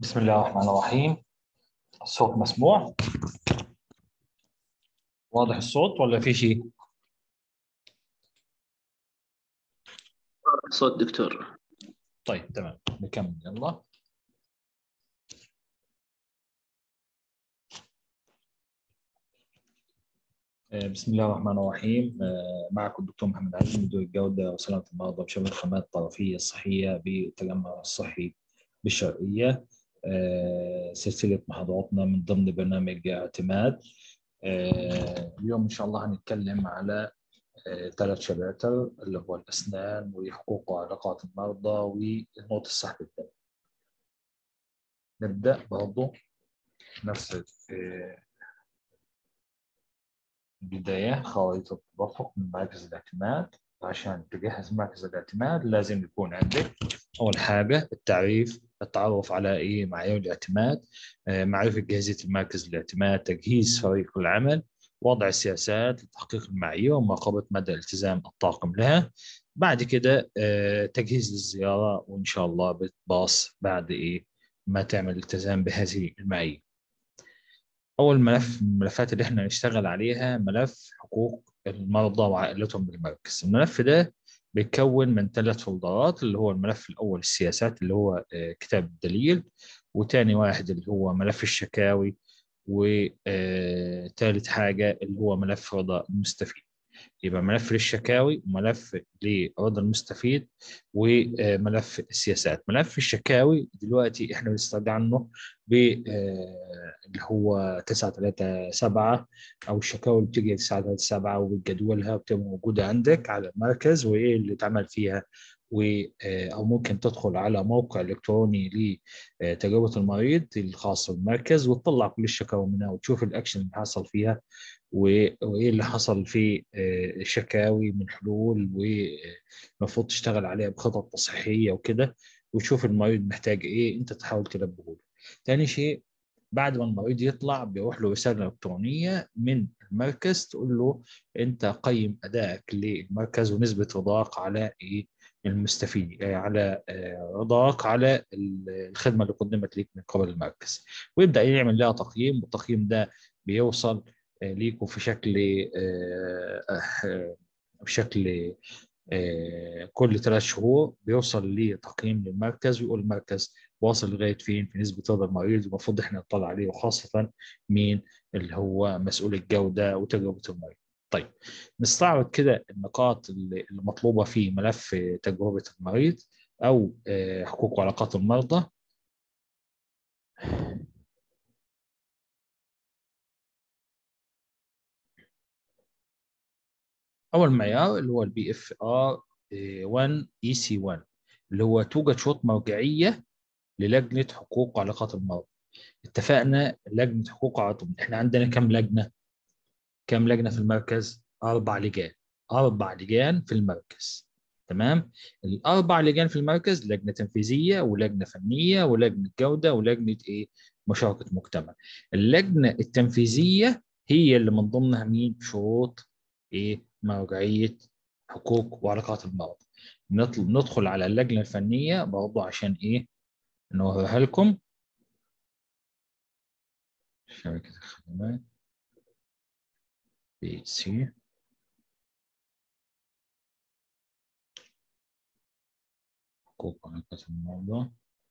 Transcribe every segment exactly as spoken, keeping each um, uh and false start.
بسم الله الرحمن الرحيم. الصوت مسموع؟ واضح الصوت ولا في شيء؟ صوت دكتور. طيب تمام، نكمل يلا. آه، بسم الله الرحمن الرحيم. آه، معكم الدكتور محمد عزمي، مدير الجودة وسلامة المرضى بشبكة الخدمات الطرفية الصحية بالتجمع الصحي بالشرقية. آه، سلسلة محاضراتنا من ضمن برنامج اعتماد. آه، اليوم إن شاء الله هنتكلم على ثلاث شباتر اللي هو الأسنان وحقوق وعلاقات المرضى ونقطة السحب الدم. نبدأ برضه نفس في البداية خريطة التدفق من مركز الاعتماد. عشان تجهز مركز الاعتماد لازم يكون عندك أول حاجة التعريف، التعرف على إيه معايير الاعتماد، آه، معرفة جاهزية المركز الاعتماد، تجهيز فريق العمل، وضع السياسات لتحقيق المعايير ومراقبة مدى التزام الطاقم لها. بعد كده آه، تجهيز للزيارة، وإن شاء الله بتباص بعد إيه ما تعمل التزام بهذه المعايير. أول ملف من الملفات اللي احنا نشتغل عليها ملف حقوق المرضى وعائلتهم بالمركز. الملف ده بيتكون من ثلاث فولدرات، اللي هو الملف الأول السياسات اللي هو آه، كتاب الدليل، وتاني واحد اللي هو ملف الشكاوي، وثالث حاجة اللي هو ملف رضا المستفيد. يبقى ملف للشكاوي وملف لرضا المستفيد وملف السياسات. ملف الشكاوي دلوقتي احنا بنسترجع عنه ب اللي هو تسعة ثلاثة سبعة، او الشكاوي اللي بتيجي تسعة ثلاثة سبعة وبتجدولها بتبقى موجوده عندك على المركز وايه اللي اتعمل فيها. و او ممكن تدخل على موقع الكتروني لتجربه المريض الخاص بالمركز وتطلع كل الشكاوى منها وتشوف الاكشن اللي حصل فيها وايه اللي حصل في شكاوي من حلول والمفروض تشتغل عليها بخطط تصحيحيه وكده، وتشوف المريض محتاج ايه انت تحاول تلبيه له. تاني شيء، بعد ما المريض يطلع بيروح له رساله الكترونيه من المركز تقول له انت قيم ادائك للمركز ونسبه رضاك على ايه المستفيد، على رضاك على الخدمه اللي قدمت لك من قبل المركز، ويبدا يعمل لها تقييم. والتقييم ده بيوصل ليكوا في شكل بشكل كل ثلاث شهور بيوصل لتقييم للمركز، ويقول المركز واصل لغايه فين في نسبه رضا المريض، المفروض احنا نطلع عليه، وخاصه مين اللي هو مسؤول الجوده وتجربه المريض. طيب نستعرض كده النقاط اللي مطلوبه في ملف تجربه المريض او حقوق وعلاقات المرضى. اول معيار اللي هو البي اف ار واحد اي سي واحد، اللي هو توجد شروط مرجعيه للجنه حقوق وعلاقات المرضى. اتفقنا لجنه حقوق وعلاقات، احنا عندنا كم لجنه؟ كم لجنه في المركز؟ اربع لجان. اربع لجان في المركز. تمام. الاربع لجان في المركز لجنه تنفيذيه ولجنه فنيه ولجنه جوده ولجنه ايه مشاركه مجتمع. اللجنه التنفيذيه هي اللي من ضمنها مين؟ شروط ايه مرجعيه حقوق وعلاقات المرض. نطل... ندخل على اللجنه الفنيه برضه عشان ايه نوريها لكم. شبكه الخدمات بي سي، حقوق وعلاقات المرضى.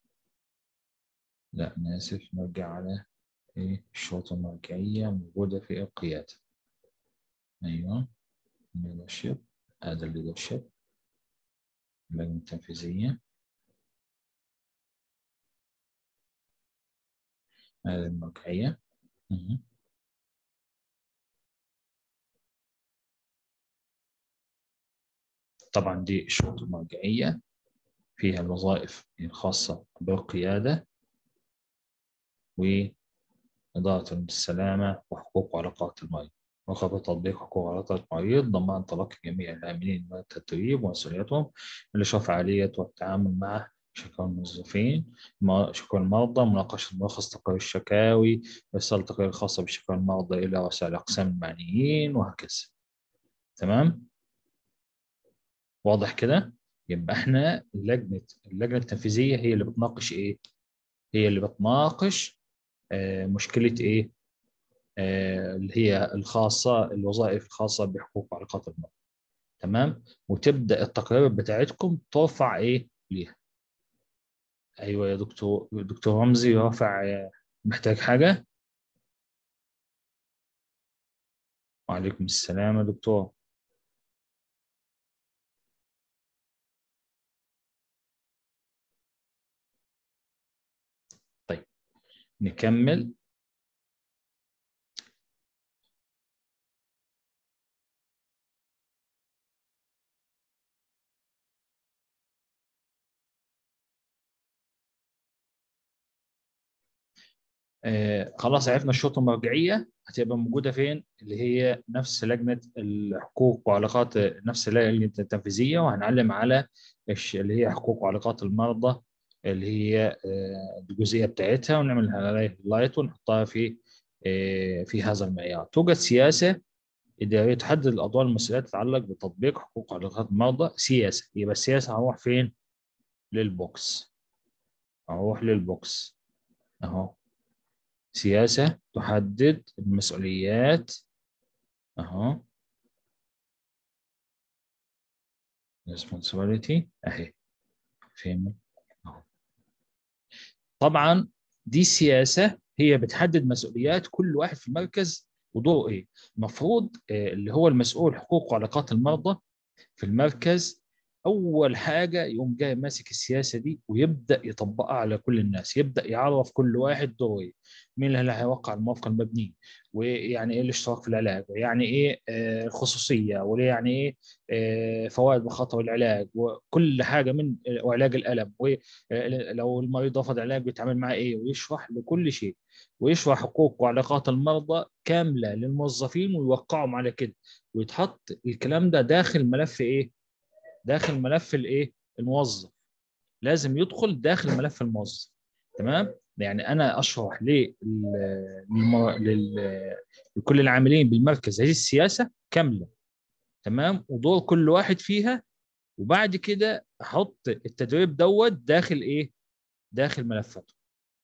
لا أنا آسف، نرجع على إيه الشروط المرجعية موجودة في القيادة. أيوه، leadership. هذا leadership. اللجنة التنفيذية، هذه المرجعية. مه. طبعا دي الشروط المرجعية فيها الوظائف الخاصة بالقيادة وإدارة السلامة وحقوق وعلاقات المريض، وخطة تطبيق حقوق وعلاقات المريض، ضمان تلقي جميع العاملين من التدريب ومسؤوليتهم، الإشراف على الآلية والتعامل مع شكاوى الموظفين، شكاوى المرضى، مناقشة ملخص تقارير الشكاوي، إرسال التقارير الخاصة بشكاوى المرضى إلى رسائل أقسام المعنيين، وهكذا. تمام؟ واضح كده؟ يبقى احنا لجنة اللجنة التنفيذية هي اللي بتناقش إيه؟ هي اللي بتناقش آه، مشكله ايه، آه، اللي هي الخاصه، الوظائف الخاصه بحقوق وعلاقات المرأة. تمام، وتبدا التقارير بتاعتكم ترفع ايه ليها. ايوه يا دكتور، دكتور رمزي رافع. آه، محتاج حاجه؟ وعليكم السلام يا دكتور. طيب نكمل. آه خلاص عرفنا الشروط المرجعية هتبقى موجودة فين، اللي هي نفس لجنة الحقوق وعلاقات، نفس لجنة التنفيذية، وهنعلم على الش- اللي هي حقوق وعلاقات المرضى، اللي هي آه الجزئية بتاعتها، ونعمل عليها لايت ونحطها في آه في هذا المعيار. توجد سياسة إدارية تحدد الأدوار والمسؤوليات تتعلق بتطبيق حقوق وعلاقات المرضى. سياسة، يبقى السياسة هروح فين؟ للبوكس. هروح للبوكس أهو. سياسة تحدد المسؤوليات اهو. responsibility اهي. فين اهو. طبعا دي سياسة هي بتحدد مسؤوليات كل واحد في المركز ودوره ايه. المفروض آه، اللي هو المسؤول حقوق وعلاقات المرضى في المركز، اول حاجه يقوم جاي ماسك السياسه دي ويبدا يطبقها على كل الناس، يبدا يعرف كل واحد دوره ايه، مين اللي هيوقع الموافقه المبنيه، ويعني ايه الاشتراك في العلاج، ويعني ايه آه، الخصوصيه، ويعني ايه آه، فوائد وخطر العلاج، وكل حاجه من وعلاج الالم، ولو المريض رفض علاج بيتعامل معاه ايه، ويشرح لكل شيء، ويشرح حقوق وعلاقات المرضى كامله للموظفين ويوقعهم على كده، ويتحط الكلام ده داخل ملف ايه، داخل ملف الايه الموظف. لازم يدخل داخل ملف الموظف. تمام، يعني انا اشرح ليه للم... لل... لكل العاملين بالمركز هذه السياسه كامله. تمام، ودور كل واحد فيها، وبعد كده احط التدريب دوت داخل ايه، داخل ملفاته.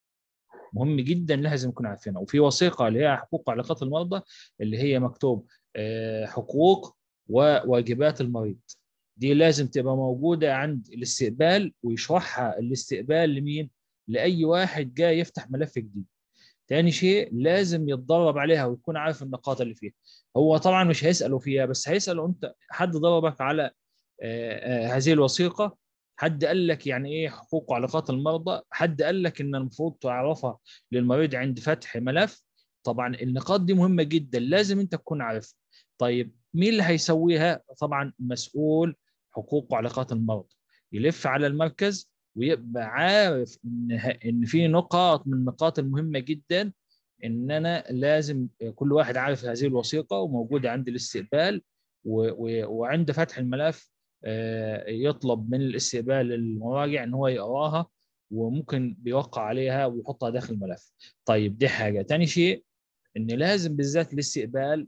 مهم جدا لازم نكون عارفينها. وفي وثيقه اللي هي حقوق وعلاقات المرضى، اللي هي مكتوب آه، حقوق وواجبات المريض، دي لازم تبقى موجوده عند الاستقبال، ويشرحها الاستقبال لمين؟ لاي واحد جاي يفتح ملف جديد. تاني شيء لازم يتدرب عليها ويكون عارف النقاط اللي فيها. هو طبعا مش هيسأله فيها، بس هيسأله انت، حد ضربك على آه، آه، هذه الوثيقة؟ حد قال لك يعني ايه حقوق وعلاقات المرضى؟ حد قال لك ان المفروض تعرفها للمريض عند فتح ملف؟ طبعا النقاط دي مهمة جدا، لازم انت تكون عارفها. طيب مين اللي هيسويها؟ طبعا مسؤول حقوق وعلاقات المرضى، يلف على المركز ويبقى عارف ان ان في نقاط من النقاط المهمة جدا، ان انا لازم كل واحد عارف هذه الوثيقة وموجودة عند الاستقبال، و- و- وعند فتح الملف آه، يطلب من الاستقبال المراجع ان هو يقراها، وممكن بيوقع عليها ويحطها داخل الملف. طيب دي حاجه. تاني شيء ان لازم بالذات الاستقبال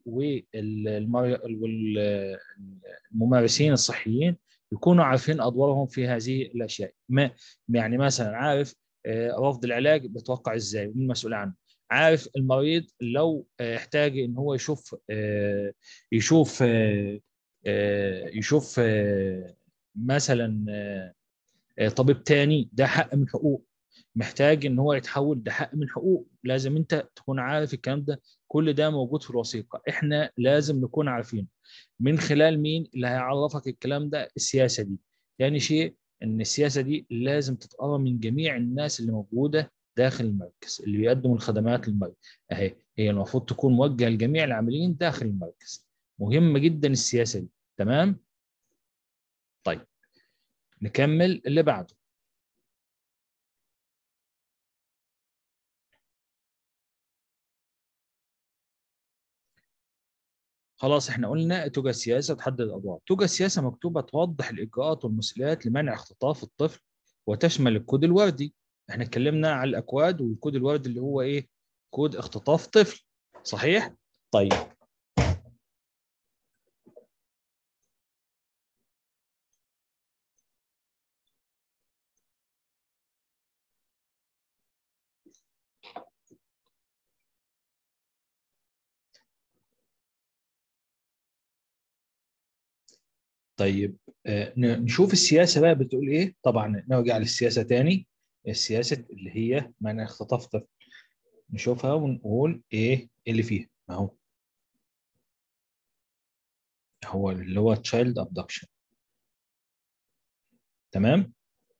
والممارسين الصحيين يكونوا عارفين ادوارهم في هذه الاشياء. ما يعني مثلا عارف آه، رفض العلاج بيتوقع ازاي ومين المسؤول عنه، عارف المريض لو آه، احتاج ان هو يشوف آه، يشوف آه، آه، يشوف آه، مثلا آه، آه، طبيب تاني، ده حق من حقوق. محتاج ان هو يتحول، ده حق من حقوق، لازم انت تكون عارف الكلام ده. كل ده موجود في الوثيقة، احنا لازم نكون عارفين. من خلال مين اللي هيعرفك الكلام ده؟ السياسة دي. تاني شيء ان السياسة دي لازم تتقرا من جميع الناس اللي موجودة داخل المركز اللي بيقدموا الخدمات للمركز. اهي هي المفروض تكون موجهة لجميع العاملين داخل المركز. مهمة جدا السياسة دي. تمام. طيب نكمل اللي بعده. خلاص احنا قلنا توجد سياسه تحدد الادوار. توجد سياسه مكتوبه توضح الاجراءات والمسؤوليات لمنع اختطاف الطفل، وتشمل الكود الوردي. احنا اتكلمنا على الاكواد، والكود الوردي اللي هو ايه؟ كود اختطاف طفل. صحيح. طيب طيب آه، ن- نشوف السياسة بقى بتقول إيه. طبعا نرجع للسياسة تاني. السياسة اللي هي منع اختطاف طفل، نشوفها ونقول إيه اللي فيها. أهو هو اللي هو تشايلد abduction. تمام.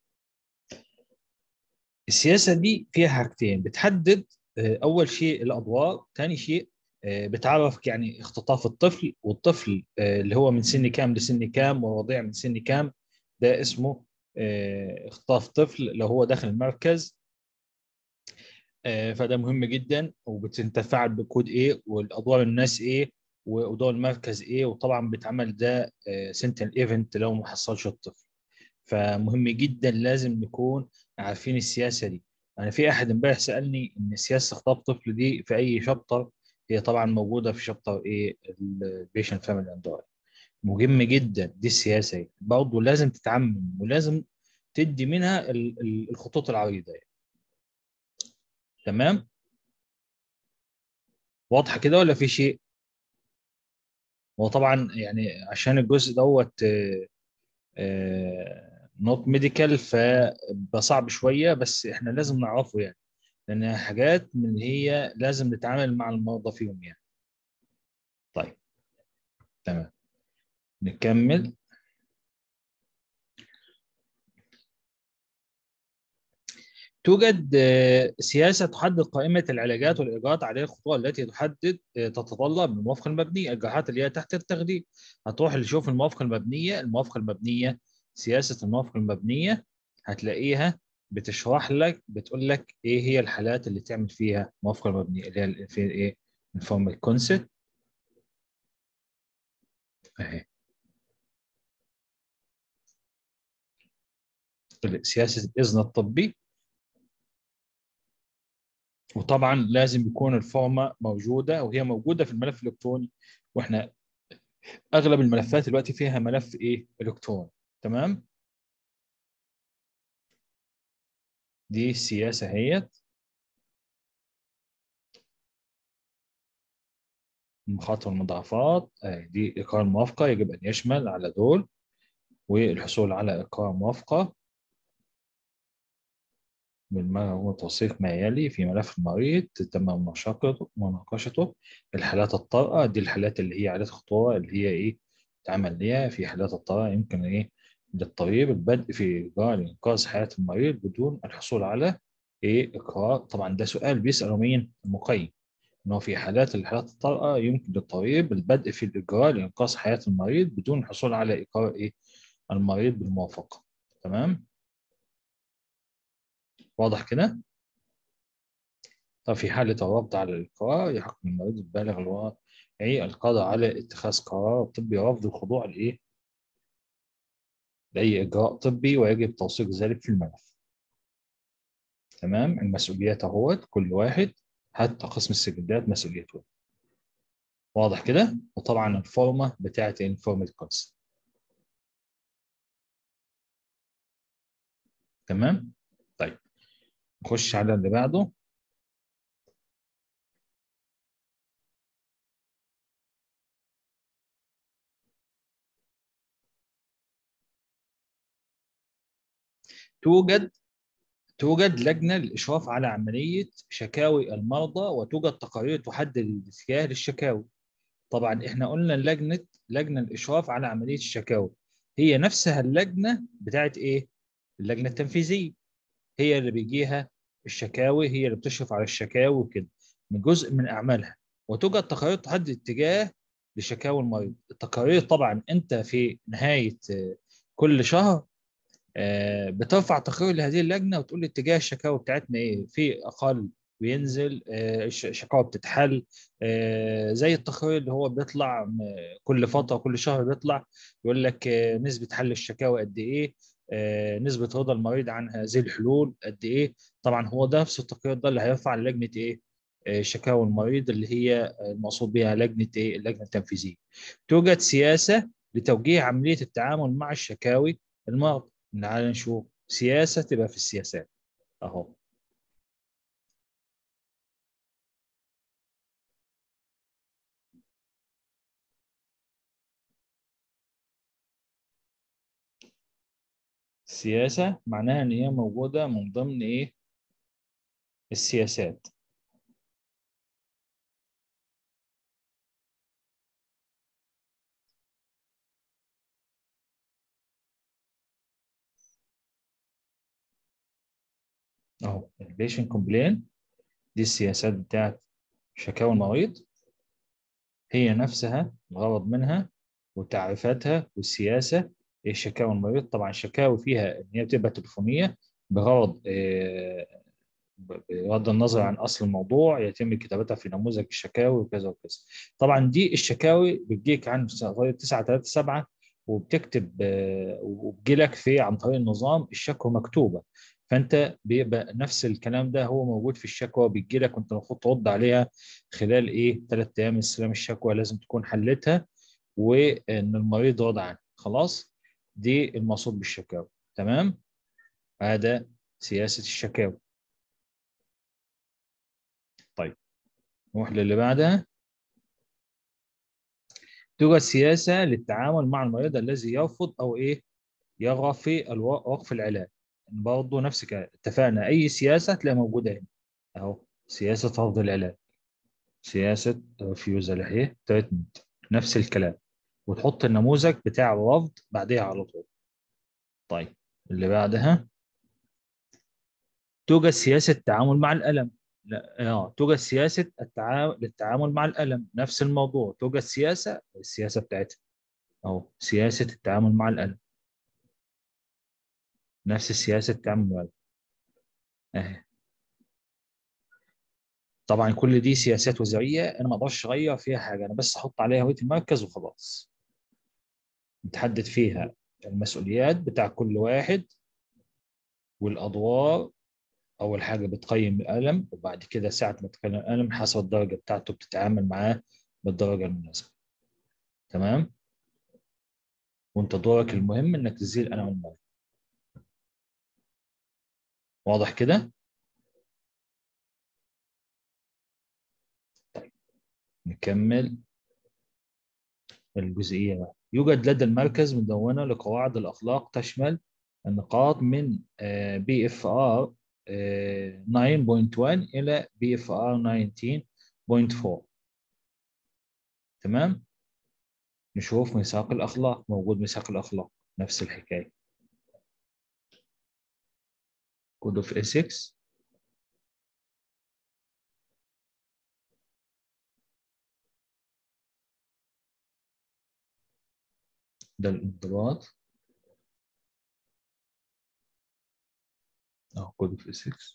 السياسة دي فيها حاجتين بتحدد. آه، أول شيء الأدوار، تاني شيء آه، بتعرف يعني اختطاف الطفل، والطفل آه، اللي هو من سن كام لسن كام، والرضيع من سن كام. ده اسمه آه، اختطاف طفل لو هو داخل المركز. آه، فده مهم جدا، وبتتفاعل بكود ايه، والادوار الناس ايه، وادوار المركز ايه. وطبعا بيتعمل ده سنترال ايفنت لو ما حصلش الطفل. فمهم جدا لازم نكون عارفين السياسه دي. انا في احد امبارح سالني ان سياسه خطاب طفل دي في اي شابتر. هي طبعا موجوده في شابتر ايه، البيشنت فاميلي اند. مهم جدا دي السياسه دي برضه لازم تتعمم، ولازم تدي منها ال- ال- الخطوط العريضه يعني. تمام. واضحه كده ولا في شيء؟ هو طبعا يعني عشان الجزء دوت نوت ميديكال فبقى صعب شويه، بس احنا لازم نعرفه يعني، لانها حاجات من اللي هي لازم نتعامل مع المرضى فيهم يعني. طيب. تمام. نكمل. توجد آه، سياسة تحدد قائمة العلاجات والإجراءات عليها الخطوات التي تحدد آه، تتطلب من الموافقة المبنية. الجراحات اللي هي تحت التخدير، هتروح اللي تشوف الموافقة المبنية. الموافقة المبنية، سياسة الموافقة المبنية هتلاقيها بتشرح لك، بتقول لك إيه هي الحالات اللي تعمل فيها موافقة مبنية، اللي هي في إيه، informed consent أهي. سياسة الإذن الطبي، وطبعا لازم يكون الفورمة موجودة، وهي موجودة في الملف الإلكتروني. واحنا اغلب الملفات دلوقتي فيها ملف ايه، الكتروني. تمام. دي السياسه هي المخاطر والمضاعفات. آه، دي اقرار الموافقه يجب ان يشمل على دول، والحصول على اقرار موافقه بالمرة توثيق ما يلي في ملف المريض تم مناقشته مناقشته الحالات الطارئه. دي الحالات اللي هي عادات خطوره، اللي هي ايه، تعمل ليها في حالات الطارئه. يمكن ايه للطبيب البدء في اجراء انقاذ حياه المريض بدون الحصول على ايه، اقرار. طبعا ده سؤال بيساله مين، المقيم. انه في حالات الحالات الطارئه يمكن للطبيب البدء في الاجراء لانقاذ حياه المريض بدون الحصول على اقرار ايه، المريض بالموافقه. تمام. واضح كده. طب في حالة الرفض على الإقرار، يحق المريض البالغ الواعي القادر على اتخاذ قرار طبي رفض الخضوع لإيه؟ لأي إجراء طبي، ويجب توثيق ذلك في الملف. تمام. المسؤوليات أهوت كل واحد، حتى قسم السجلات مسؤوليته. واضح كده. وطبعا الفورمة بتاعت انفورمال كونسنت. تمام. طيب نخش على اللي بعده. توجد توجد لجنة للإشراف على عملية شكاوي المرضى، وتوجد تقارير تحدد الاتجاه للشكاوي. طبعا احنا قلنا لجنه لجنه الاشراف على عمليه الشكاوى هي نفسها اللجنه بتاعت ايه، اللجنه التنفيذيه. هي اللي بيجيها الشكاوي، هي اللي بتشرف على الشكاوي وكده، من جزء من اعمالها. وتوجد تقارير تحدد اتجاه لشكاوى المريض. التقارير طبعا انت في نهايه آه، كل شهر آه، بترفع تقرير لهذه اللجنه وتقول لي اتجاه الشكاوى بتاعتنا ايه، في اقل بينزل، آه، الش- الشكاوى بتتحل. آه، زي التقرير اللي هو بيطلع م- كل فتره كل شهر بيطلع يقول لك آه، نسبه حل الشكاوى قد ايه، آه، نسبه رضا المريض عن هذه الحلول قد ايه. طبعا هو ده نفس التقرير ده اللي هيرفع لجنه ايه، آه، شكاوى المريض، اللي هي المقصود بها لجنه ايه، اللجنه التنفيذيه. توجد سياسه لتوجيه عمليه التعامل مع الشكاوي المرضى. تعال نشوف سياسة تبقى في السياسات أهو. السياسة معناها إن هي موجودة من ضمن إيه؟ السياسات. أهو البيشنت كومبلين، دي السياسات بتاعت شكاوى المريض، هي نفسها الغرض منها وتعريفاتها والسياسة. إيه شكاوى المريض؟ طبعا الشكاوى فيها إن هي بتبقى تليفونية بغرض آه، بغض النظر عن اصل الموضوع يتم كتابتها في نموذج الشكاوي وكذا وكذا. طبعا دي الشكاوي بتجيك عن طريق تسعة ثلاثة سبعة، وبتكتب آه، وبتجيلك في عن طريق النظام الشكوى مكتوبه. فانت بيبقى نفس الكلام ده هو موجود في الشكوى، بتجيلك وانت المفروض ترد عليها خلال ايه ثلاث ايام من استلام الشكوى، لازم تكون حلتها وان المريض راضي عنها خلاص. دي المقصود بالشكاوى. تمام. هذا سياسه الشكاوى. طيب نروح للي بعدها. توجد سياسة للتعامل مع المريض الذي يرفض أو إيه يرغب في الو- وقف العلاج. برضه نفس الكلام، اتفقنا أي سياسة تلاقي موجودة هنا أهو. سياسة رفض العلاج، سياسة ريفيوزال أهي تريتمنت، نفس الكلام، وتحط النموذج بتاع الرفض بعديها على طول. طيب اللي بعدها، توجد سياسة التعامل مع الألم. لا اه توجد سياسة التعامل للتعامل مع الألم، نفس الموضوع، توجد سياسة السياسة بتاعتها أهو، سياسة التعامل مع الألم، نفس السياسة التعامل مع الألم اهي. طبعا كل دي سياسات وزاريه انا ما اقدرش اغير فيها حاجه، انا بس احط عليها هويه المركز وخلاص. نتحدد فيها المسؤوليات بتاع كل واحد والادوار. اول حاجه بتقيم الالم، وبعد كده ساعه ما تقيم الالم حسب الدرجه بتاعته بتتعامل معاه بالدرجه المناسبه. تمام. وانت دورك المهم انك تزيل الالم المرض. واضح كده؟ طيب نكمل الجزئيه بقى. يوجد لدى المركز مدونه لقواعد الاخلاق تشمل النقاط من بي اف ار تسعة نقطة واحد الى بي اف ار تسعة عشر نقطة أربعة. تمام. نشوف ميثاق الاخلاق، موجود ميثاق الاخلاق نفس الحكايه. كود اوف اسكس، ده الانضباط. اه كود اوف اسكس،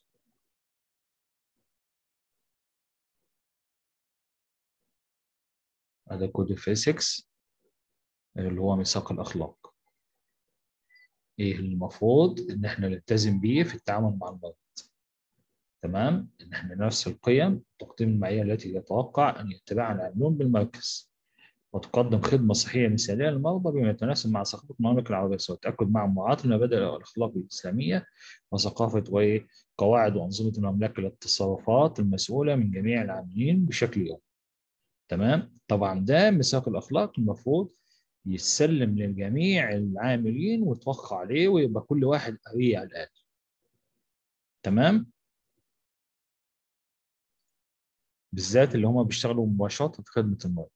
هذا كود اوف اسكس اللي هو ميثاق الاخلاق. ايه المفروض ان احنا نلتزم بيه في التعامل مع المرضى؟ تمام. ان احنا نفس القيم التقديم المعايير التي يتوقع ان يتبعها العاملون بالمركز، وتقدم خدمة صحية مثالية للمرضى بما يتناسب مع ثقافة المملكة العربية السعودية، والتأكد مع مراعاة المبادئ الأخلاقية الإسلامية وثقافة وقواعد وأنظمة المملكة للتصرفات المسؤولة من جميع العاملين بشكل يومي. تمام. طبعا ده ميثاق الأخلاق المفروض يسلم لجميع العاملين ويتوقع عليه ويبقى كل واحد قاريه على الأقل. تمام. بالذات اللي هم بيشتغلوا مباشرة في خدمة المرضى.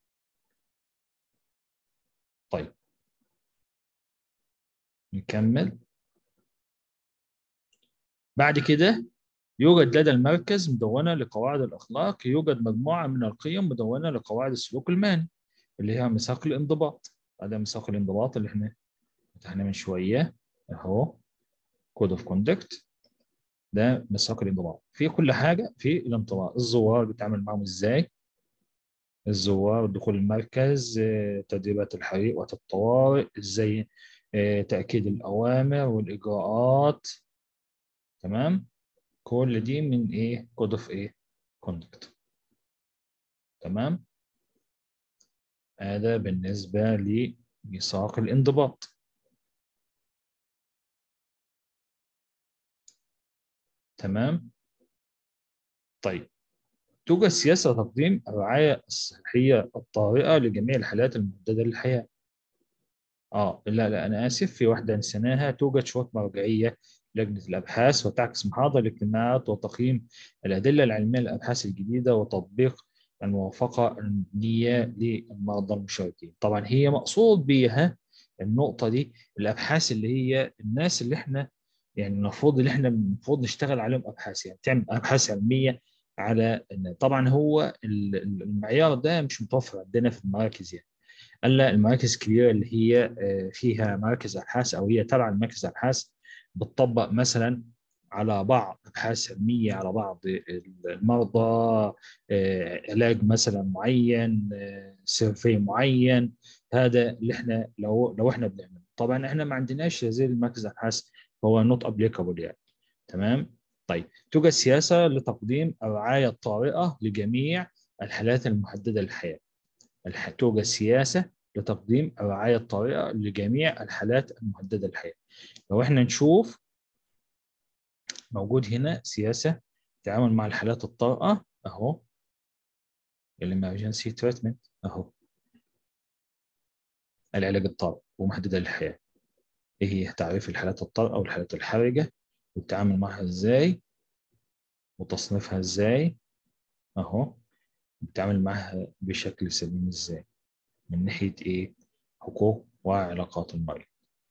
طيب نكمل. بعد كده، يوجد لدى المركز مدونة لقواعد الأخلاق، يوجد مجموعة من القيم مدونة لقواعد السلوك المهني اللي هي ميثاق الانضباط. هذا ميثاق الانضباط اللي احنا فتحناه من شوية اهو، كود اوف كوندكت. ده ميثاق الانضباط في كل حاجة في الانضباط. الزوار بيتعامل معاهم ازاي، الزوار دخول المركز، آه، تدريبات الحريق وقت الطوارئ ازاي، آه، تأكيد الأوامر والإجراءات. تمام. كل دي من ايه كود اوف ايه كوندكت. تمام. هذا بالنسبة لميثاق الانضباط. تمام. طيب توجد سياسة تقديم الرعاية الصحية الطارئة لجميع الحالات المهددة للحياة. اه لا لا انا اسف، في واحده نسيناها. توجد شروط مرجعيه لجنه الابحاث، وتعكس محاضر الاجتماعات وتقييم الادله العلميه للابحاث الجديده وتطبيق الموافقه النيه للمرضى المشاركين. طبعا هي مقصود بيها النقطه دي الابحاث اللي هي الناس اللي احنا يعني المفروض اللي احنا المفروض نشتغل عليهم ابحاث، يعني تعمل ابحاث علميه على. طبعا هو المعيار ده مش متوفر عندنا في المراكز يعني. قال لا، المراكز الكبيرة اللي هي آه، فيها مراكز أبحاث أو هي تبع المراكز أبحاث بتطبق مثلا على بعض أبحاث علمية على بعض المرضى، آه، علاج مثلا معين، آه، سيرفي معين. هذا اللي احنا لو لو احنا بنعمله. طبعا احنا ما عندناش زي المركز أبحاث، هو نوت ابليكابل يعني. تمام. طيب توجد سياسة لتقديم الرعاية الطارئة لجميع الحالات المحددة للحياة. الح- توجد سياسة لتقديم الرعاية الطارئة لجميع الحالات المهددة للحياة. لو احنا نشوف موجود هنا سياسة تعامل مع الحالات الطارئة اهو، الامرجنسي تريتمنت اهو، العلاج الطارئ ومحددة للحياة. ايه هي تعريف الحالات الطارئة والحالات الحرجة والتعامل معها ازاي وتصنيفها ازاي اهو، بتعامل معها بشكل سليم ازاي من ناحية ايه؟ حقوق وعلاقات المريض.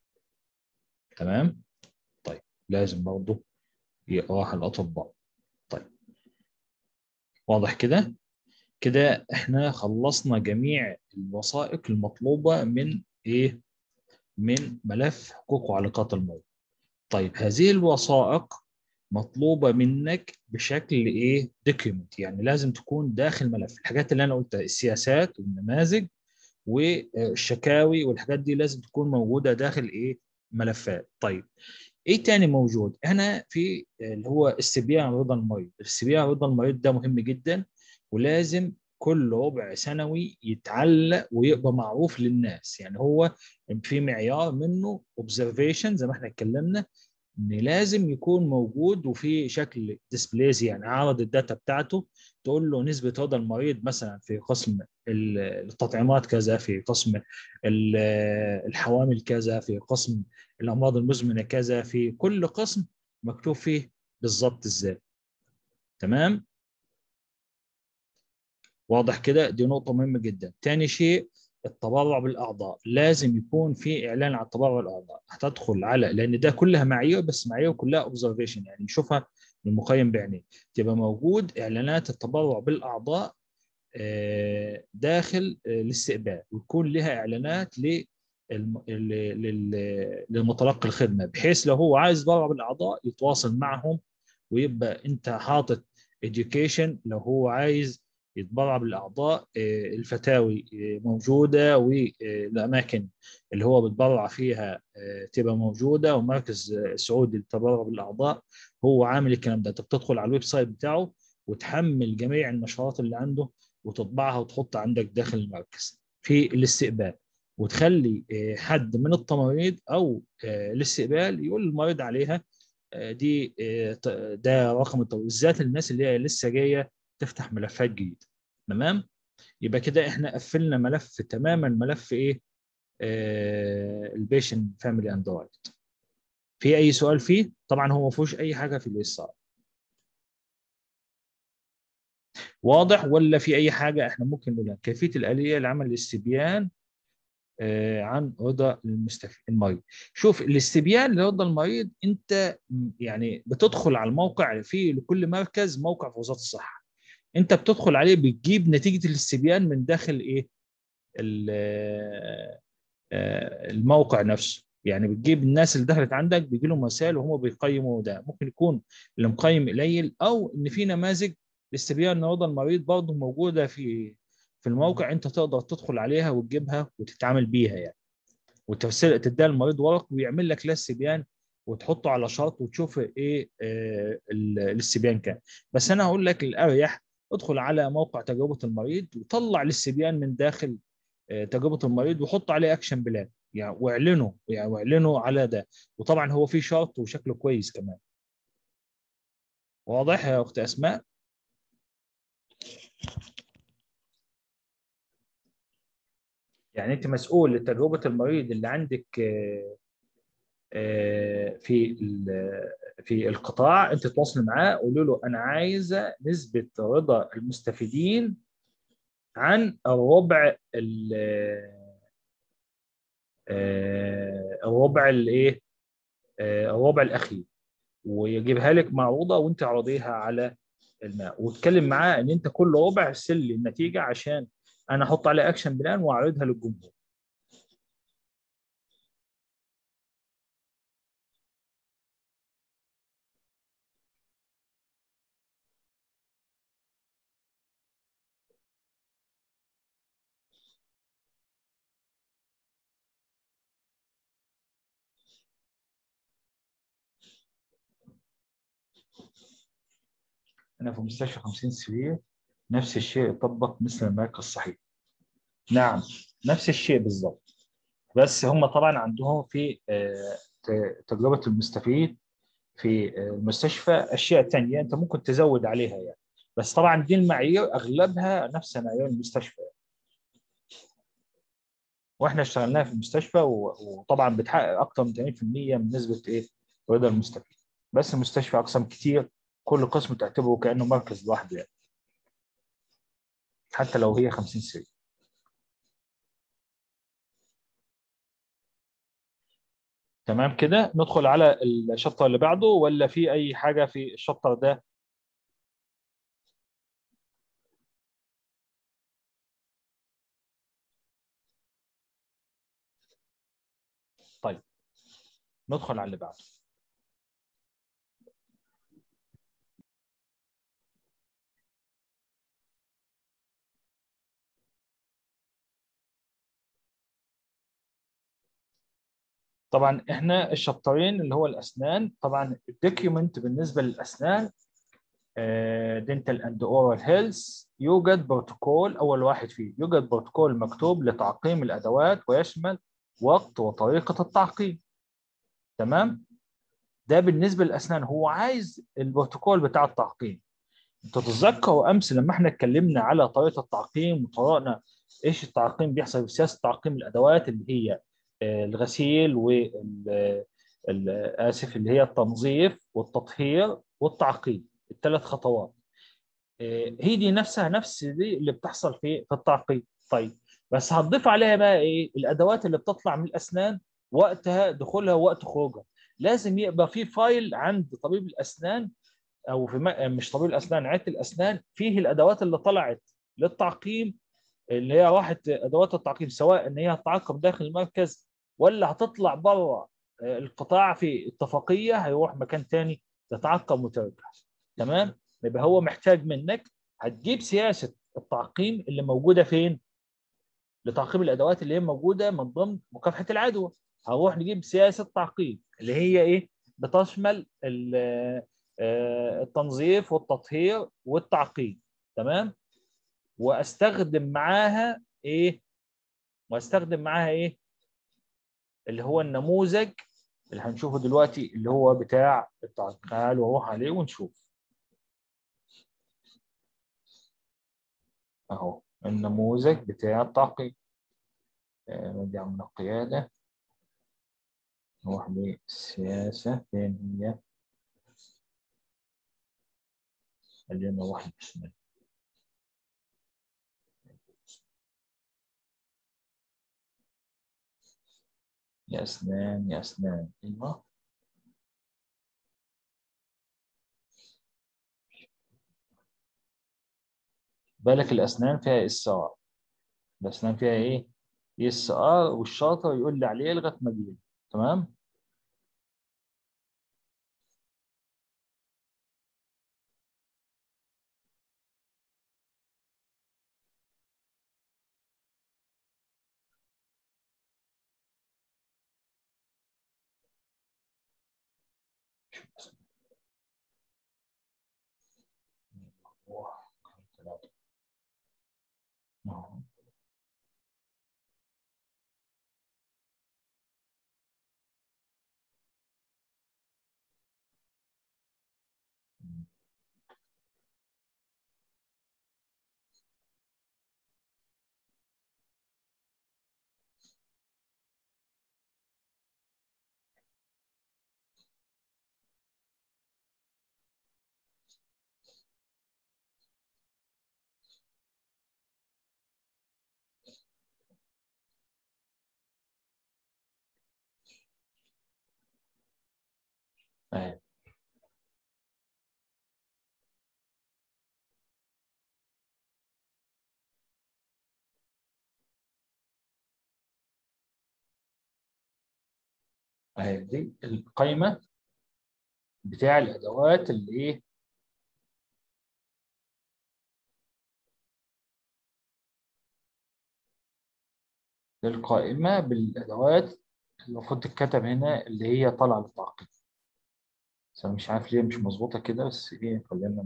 تمام. طيب لازم برضه يقراها الأطباء. طيب واضح كده؟ كده احنا خلصنا جميع الوثائق المطلوبة من ايه؟ من ملف حقوق وعلاقات المرضى. طيب هذه الوثائق مطلوبة منك بشكل ايه؟ دوكيومنت، يعني لازم تكون داخل ملف. الحاجات اللي انا قلتها السياسات والنماذج والشكاوي والحاجات دي لازم تكون موجودة داخل ايه؟ ملفات. طيب ايه تاني موجود هنا؟ في اللي هو استبيان رضا المريض. استبيان رضا المريض ده مهم جدا، ولازم كل ربع سنوي يتعلق ويبقى معروف للناس. يعني هو في معيار منه observation زي ما احنا اتكلمنا، ان لازم يكون موجود وفي شكل ديسبليز، يعني عرض الداتا بتاعته تقول له نسبة رضا المريض مثلا في قسم التطعيمات كذا، في قسم ال- الحوامل كذا، في قسم الأمراض المزمنة كذا، في كل قسم مكتوب فيه بالظبط ازاي. تمام. واضح كده؟ دي نقطة مهمة جدا. تاني شيء التبرع بالأعضاء، لازم يكون في إعلان عن التبرع بالأعضاء. هتدخل على، لأن ده كلها معايير، بس معايير كلها اوبزرفيشن يعني يشوفها المقيم بعينيه. تبقى موجود إعلانات التبرع بالأعضاء آه، داخل آه، الاستقبال، ويكون لها إعلانات لل- لل- للمتلقي الخدمة، بحيث لو هو عايز يتبرع بالأعضاء يتواصل معهم، ويبقى أنت حاطط education لو هو عايز يتبرع بالأعضاء. آه، الفتاوي آه، موجودة، والأماكن اللي هو بيتبرع فيها آه، تبقى موجودة، ومركز آه، سعودي للتبرع بالأعضاء هو عامل الكلام ده. أنت بتدخل على الويب سايت بتاعه وتحمل جميع النشرات اللي عنده وتطبعها وتحطها عندك داخل المركز في الاستقبال، وتخلي آه، حد من التمريض أو آه، الاستقبال يقول للمريض عليها. آه، دي آه، ت- ده رقم التمريض، بالذات الناس اللي هي لسه جايه تفتح ملفات جديده. تمام. يبقى كده احنا قفلنا ملف تماما، ملف ايه؟ البيشنت فاميلي اند رايت. في اي سؤال فيه؟ طبعا هو ما فيهوش اي حاجه في الاس ار. واضح ولا في اي حاجه احنا ممكن نقولها؟ كيفيه الاليه لعمل الاستبيان آه، عن رضا المستفيد المريض. شوف الاستبيان لرضا المريض، انت م- يعني بتدخل على الموقع، في لكل مركز موقع في وزاره الصحه، انت بتدخل عليه بتجيب نتيجه الاستبيان من داخل ايه؟ ال- آه، الموقع نفسه. يعني بتجيب الناس اللي دخلت عندك بيجي لهم رسائل وهم بيقيموا. ده ممكن يكون اللي مقيم قليل، او ان في نماذج لاستبيان رضا المريض برضه موجوده في في الموقع، انت تقدر تدخل عليها وتجيبها وتتعامل بيها يعني، وترسل تديها للمريض ورق ويعمل لك لا استبيان، وتحطه على شرط وتشوف ايه آه ال- الاستبيان كان. بس انا هقول لك الاريح، ادخل على موقع تجربه المريض وطلع الاستبيان من داخل آه تجربه المريض، وحط عليه اكشن بلان يعني، واعلنه يعني واعلنه على ده. وطبعا هو في شرط وشكله كويس كمان. واضح يا اخت اسماء؟ يعني انت مسؤول لتجربه المريض اللي عندك آه، آه، في ال- في القطاع. انت تواصل معاه، قولوا له انا عايزه نسبه رضا المستفيدين عن الربع ال- آه، الربع الايه آه، الربع الاخير، ويجيبها لك معروضه وانت عرضيها على الماء، واتكلم معاه ان انت كل ربع ارسل لي النتيجه عشان انا احط عليها اكشن بلان واعرضها للجمهور. انا في مستشفى خمسين سرير، نفس الشيء يطبق مثل المركز الصحي. نعم، نفس الشيء بالضبط. بس هم طبعا عندهم في آه، ت- تجربة المستفيد في آه، المستشفى أشياء تانية أنت ممكن تزود عليها يعني. بس طبعا دي المعايير أغلبها نفس معايير المستشفى، وإحنا اشتغلناها في المستشفى و- وطبعا بتحقق أكثر من ثمانين بالمئة من نسبة إيه رضا المستفيد. بس المستشفى أقسام كتير، كل قسم تعتبره كأنه مركز لوحده يعني، حتى لو هي خمسين سرير. تمام كده، ندخل على الشابتر اللي بعده ولا في أي حاجة في الشابتر ده؟ طيب ندخل على اللي بعده. طبعا احنا الشابترين اللي هو الاسنان، طبعا الدوكيومنت بالنسبه للاسنان دنتال اند اورال هيلث، يوجد بروتوكول. اول واحد فيه يوجد بروتوكول مكتوب لتعقيم الادوات ويشمل وقت وطريقه التعقيم. تمام، ده بالنسبه للاسنان. هو عايز البروتوكول بتاع التعقيم. انتوا تتذكروا امس لما احنا اتكلمنا على طريقه التعقيم وطرقنا ايش التعقيم بيحصل في سياسه تعقيم الادوات اللي هي آه، الغسيل وال آه، ال- اسف اللي هي التنظيف والتطهير والتعقيم، الثلاث خطوات. آه، هي دي نفسها نفس دي اللي بتحصل في في التعقيم. طيب، بس هتضيف عليها بقى ايه الادوات اللي بتطلع من الاسنان، وقتها دخولها ووقت خروجها. لازم يبقى في فايل عند طبيب الاسنان، او في م- مش طبيب الاسنان، عياده الاسنان، فيه الادوات اللي طلعت للتعقيم، اللي هي راحت ادوات التعقيم، سواء ان هي هتتعقم داخل المركز ولا هتطلع بره آه، القطاع في اتفاقيه هيروح مكان تاني تتعقم وترجع. تمام، يبقى هو محتاج منك هتجيب سياسه التعقيم اللي موجوده فين لتعقيم الادوات اللي هي موجوده من ضمن مكافحه العدوى. هنروح نجيب سياسه تعقيم اللي هي ايه، بتشمل ال- آه، التنظيف والتطهير والتعقيم. تمام، واستخدم معاها ايه واستخدم معاها ايه اللي هو النموذج اللي هنشوفه دلوقتي اللي هو بتاع التعقيم. تعالوا نروح عليه ونشوف. اهو النموذج بتاع التعقيم. آه، نرجع من القياده، نروح للسياسه فين هي. خلينا واحد بسم. يا أسنان يا أسنان، أيوه. بالك الأسنان فيها اس ار، الأسنان فيها إيه؟ اس ار، والشاطر يقول لي عليه لغاية ما أجيب. تمام؟ واحد، ثلاثة. أهو. اهي دي القائمه بتاع الادوات اللي ايه القائمه بالادوات اللي المفروض تتكتب هنا اللي هي طالعه للتعقيد. بس انا مش عارف ليه مش مظبوطه كده، بس ايه خلينا.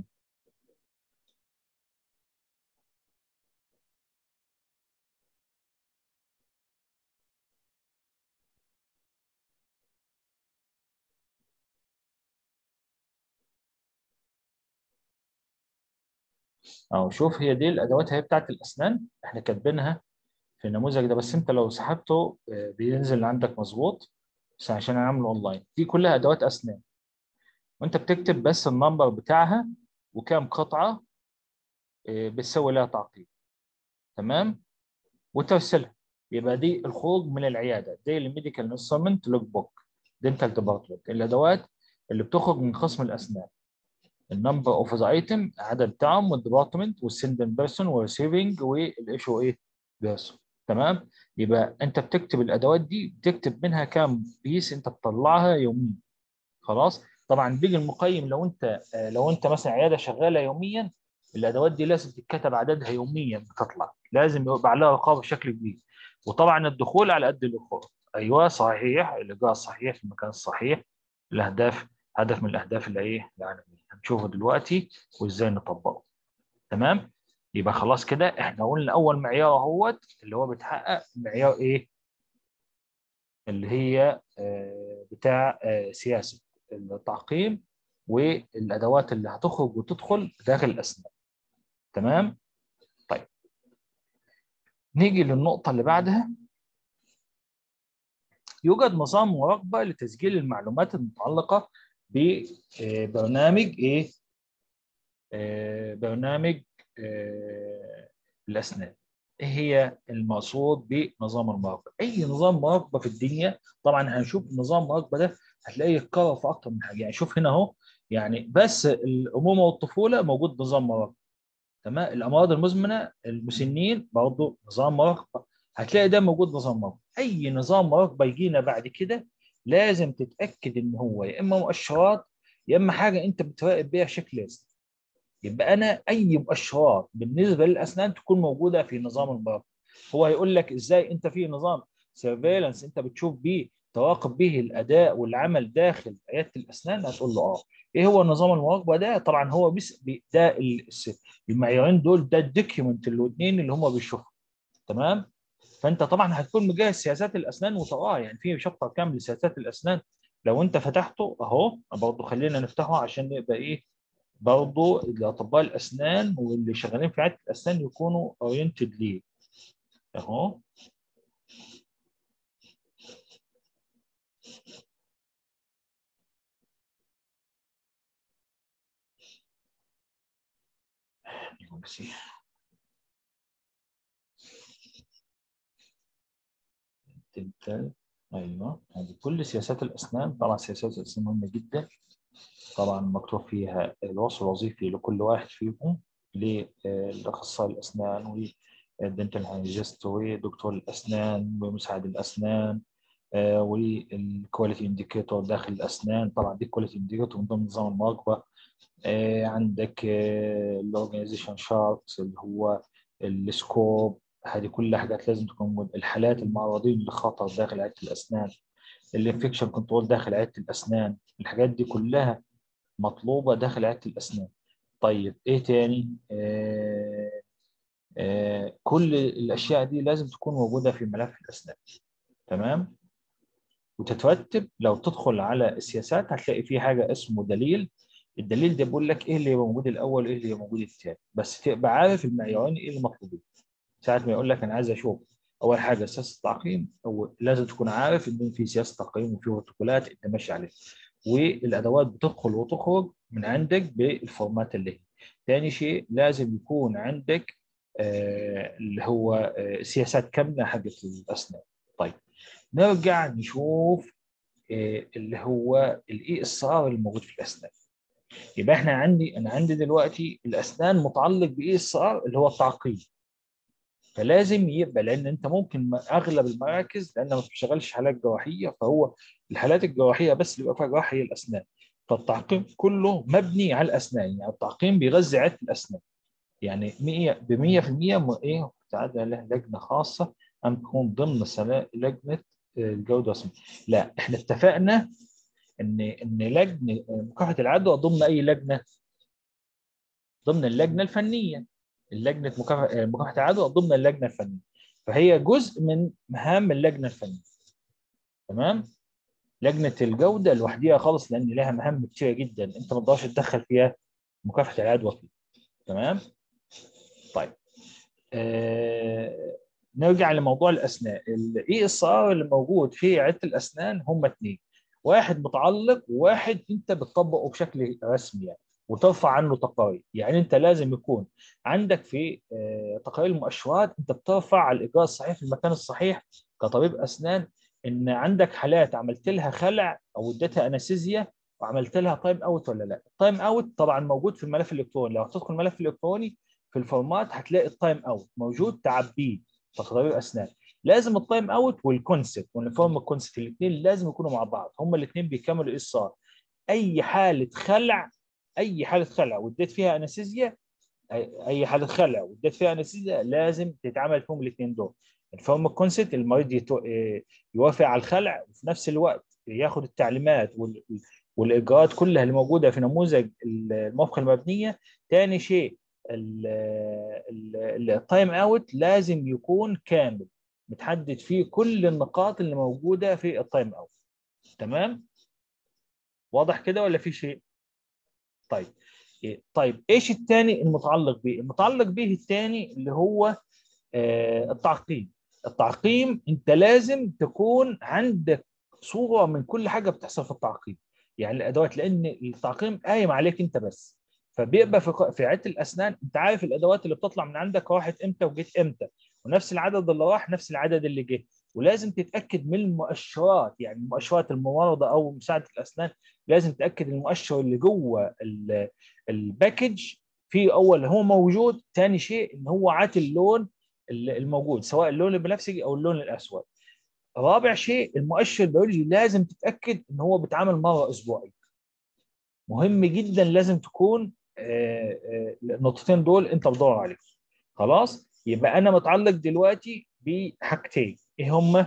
اهو شوف، هي دي الادوات هي بتاعت الاسنان احنا كاتبينها في النموذج ده، بس انت لو سحبته آه، بينزل عندك مظبوط. بس عشان انا عامله اونلاين، دي كلها ادوات اسنان، وانت بتكتب بس النمبر بتاعها وكام قطعه آه، بتسوي لها تعقيد. تمام، وترسلها. يبقى دي الخروج من العياده، دي الميديكال انسترومنت لوك بوك دنتال ديبارتمنت، الادوات اللي بتخرج من قسم الاسنان. النمبر اوف ذا ايتم، العدد بتاعهم، والديبارتمنت، والسندن بيرسون، والريسيفنج، والايشو ايه بيرسون. تمام، يبقى انت بتكتب الادوات دي، بتكتب منها كام بيس انت بتطلعها يوميا. خلاص، طبعا بيجي المقيم لو انت آه، لو انت مثلا عياده شغاله يوميا، الادوات دي لازم تتكتب عددها يوميا بتطلع، لازم يبقى عليها رقابه بشكل كبير. وطبعا الدخول على قد الخروج. ايوه صحيح، الاجراء الصحيح في المكان الصحيح. الاهداف، هدف من الاهداف اللي ايه يعني هنشوفه دلوقتي وازاي نطبقه. تمام، يبقى خلاص كده احنا قلنا اول معيار اهوت اللي هو بيتحقق معيار ايه اللي هي آه، بتاع آه، سياسه التعقيم والادوات اللي هتخرج وتدخل داخل الاسنان. تمام، طيب نيجي للنقطه اللي بعدها. يوجد نظام مراقبه لتسجيل المعلومات المتعلقه ببرنامج ايه آه، برنامج آه، الاسنان. ايه هي المقصود بنظام المراقبه؟ اي نظام مراقبه في الدنيا طبعا هنشوف نظام المراقبه ده هتلاقيه يتكرر في اكتر من حاجه. يعني شوف هنا اهو، يعني بس الامومه والطفوله موجود نظام مراقبه. تمام، الامراض المزمنه، المسنين برضه نظام مراقبه. هتلاقي ده موجود نظام مراقبه. اي نظام مراقبه يجينا بعد كده لازم تتاكد ان هو يا اما مؤشرات يا اما حاجه انت بتراقب بيها بشكل لازم. يبقى انا اي مؤشرات بالنسبه للاسنان تكون موجوده في نظام المراقبه. هو هيقول لك ازاي انت في نظام سيرفيلانس انت بتشوف بيه تراقب به الاداء والعمل داخل عياده الاسنان، هتقول له اه. ايه هو نظام المراقبه ده؟ طبعا هو بس بي- ده ال- المعيارين دول، ده الدوكيومنت الاثنين اللي هم بيشوفوا. تمام، فانت طبعا هتكون مجهز سياسات الاسنان وتقراها، يعني في شابتر كامل لسياسات الاسنان. لو انت فتحته اهو برضه، خلينا نفتحه عشان نبقى ايه برضه الاطباء الاسنان واللي شغالين في عياده الاسنان يكونوا اورينتد ليه. اهو بس تنتال. ايوه، هذه كل سياسات الاسنان. طبعا سياسات الاسنان مهمه جدا. طبعا مكتوب فيها الوصف الوظيفي لكل واحد فيهم، للاخصائي الاسنان والدنتال هايجيست ودكتور الاسنان ومساعد الاسنان آه، والكواليتي انديكيتور داخل الاسنان. طبعا دي الكواليتي انديكيتور من ضمن نظام المراقبه. آه، عندك الاورجنايزيشن شارت اللي هو السكوب. هذه كلها حاجات لازم تكون موجودة. الحالات المعرضين لخطر داخل عياده الاسنان، الانفكشن كنترول داخل عياده الاسنان. الحاجات دي كلها مطلوبه داخل عياده الاسنان. طيب ايه تاني؟ آه آه كل الاشياء دي لازم تكون موجوده في ملف الاسنان. تمام، وتترتب. لو تدخل على السياسات هتلاقي في حاجه اسمه دليل. الدليل ده بيقول لك ايه اللي موجود الاول وايه اللي موجود الثاني، بس تبقى عارف المعيارين ايه اللي مطلوبين. ساعه ما يقول لك انا عايز اشوف اول حاجه سياسه التعقيم، او لازم تكون عارف ان في سياسه تقييم وفي بروتوكولات انت ماشي عليها، والادوات بتدخل وتخرج من عندك بالفورمات اللي هي. ثاني شيء لازم يكون عندك آه اللي هو آه سياسات كامله حقت الاسنان. طيب نرجع نشوف آه اللي هو الاي اس ار الموجود في الاسنان. يبقى احنا عندي انا عندي دلوقتي الاسنان متعلق باي اس ار اللي هو التعقيم. فلازم يبقى، لان انت ممكن اغلب المراكز لانها ما بتشتغلش حالات جراحيه، فهو الحالات الجراحيه بس اللي بيبقى فيها جراحه هي الاسنان. فالتعقيم كله مبني على الاسنان، يعني التعقيم بيغذي عده الاسنان. يعني مية ب مية في المية م- ايه تعد له لجنه خاصه ان تكون ضمن سلا- لجنه آه، الجوده والسلامه. لا، احنا اتفقنا ان ان لجنه مكافحه العدوى ضمن اي لجنه، ضمن اللجنه الفنيه. اللجنه مكافحه مكافحه العدوى ضمن اللجنه الفنيه، فهي جزء من مهام اللجنه الفنيه. تمام. لجنه الجوده لوحديها خالص لان لها مهام كتيره جدا، انت ما تقدرش تدخل فيها مكافحه العدوى فيها. تمام. طيب، آه نرجع لموضوع الاسنان. الاي اس ار اللي موجود في عده الاسنان هم اثنين، واحد متعلق وواحد انت بتطبقه بشكل رسمي يعني، وترفع عنه تقارير. يعني انت لازم يكون عندك في آه تقارير المؤشرات انت بترفع على الاجراء الصحيح في المكان الصحيح كطبيب اسنان، ان عندك حالات عملت لها خلع او اديتها انستيزيا وعملت لها تايم اوت ولا لا. التايم اوت طبعا موجود في الملف الالكتروني، لو هتدخل الملف الالكتروني في الفورمات هتلاقي التايم اوت موجود، تعبيه تقرير اسنان. لازم التايم اوت والكونسبت والفورم الكونسبت الاثنين لازم يكونوا مع بعض، هما الاثنين بيكملوا ايه الصار. اي حاله خلع، اي حاله خلع واديت فيها انستيزيا، اي أي حاله خلع واديت فيها انستيزيا لازم تتعمل فيهم الاثنين دول. الفورم الكونسبت المريض يتو... إيه، يوافق على الخلع وفي نفس الوقت ياخد التعليمات وال... والاجراءات كلها اللي موجوده في نموذج الموافقه المبنيه. ثاني شيء التايم اوت لازم يكون كامل، متحدد فيه كل النقاط اللي موجوده في التايم اوت. تمام. واضح كده ولا في شيء؟ طيب. إيه- طيب ايش الثاني المتعلق به؟ المتعلق به الثاني اللي هو آه، التعقيم. التعقيم انت لازم تكون عندك صورة من كل حاجة بتحصل في التعقيم، يعني الادوات، لان التعقيم قايم عليك انت بس. فبيبقى في ق- في عيادة الاسنان انت عارف الادوات اللي بتطلع من عندك راحت امتى وجيت امتى، ونفس العدد اللي راح نفس العدد اللي جه. ولازم تتاكد من المؤشرات، يعني المؤشرات الممرضه او مساعده الاسنان، لازم تتاكد المؤشر اللي جوه ال- الباكج في اول هو موجود. ثاني شيء ان هو عاتي اللون الموجود، سواء اللون البنفسجي او اللون الاسود. رابع شيء المؤشر البيولوجي لازم تتاكد ان هو بيتعامل مره اسبوعيا، مهم جدا. لازم تكون آه، آه، النقطتين دول انت بتدور عليهم. خلاص، يبقى انا متعلق دلوقتي بحاجتين، ايه هما؟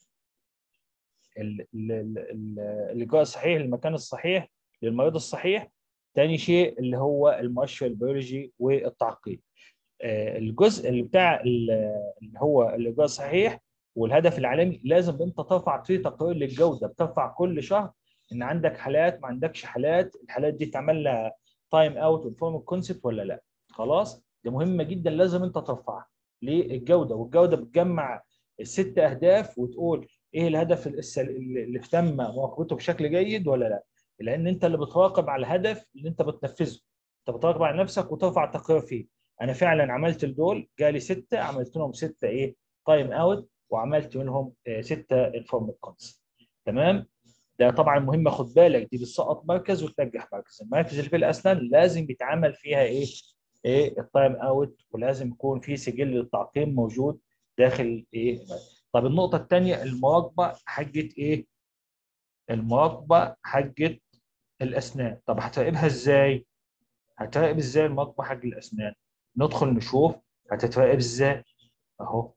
ال- ال- ال- ال- اللقاء الصحيح للمكان الصحيح للمريض الصحيح. ثاني شيء اللي هو المؤشر البيولوجي والتعقيم. آه، الجزء اللي بتاع ال- اللي هو اللقاء الصحيح والهدف العالمي لازم انت ترفع فيه تقرير للجوده، بترفع كل شهر ان عندك حالات ما عندكش حالات، الحالات دي تعمل لها تايم اوت وانفورم كونسبت ولا لا. خلاص، دي مهمه جدا لازم انت ترفعها للجوده. والجوده بتجمع الست اهداف وتقول ايه الهدف الس- اللي تم مراقبته بشكل جيد ولا لا، لان انت اللي بتراقب على الهدف اللي انت بتنفذه. انت بتراقب على نفسك وترفع تقرير فيه. انا فعلا عملت الدول جالي سته، عملت لهم سته ايه تايم اوت، وعملت منهم آه، سته انفورم كونس. تمام. ده طبعا مهمه، خد بالك دي بتسقط مركز وتنجح مركز. المراكز اللي في الاسنان لازم بيتعمل فيها ايه ايه التايم اوت، ولازم يكون في سجل للتعقيم موجود داخل ايه. طب النقطه الثانيه المراقبه حقت ايه؟ المراقبه حقت الاسنان. طب هتراقبها ازاي؟ هتراقب ازاي المراقبه حق الاسنان؟ ندخل نشوف هتتراقب ازاي. اهو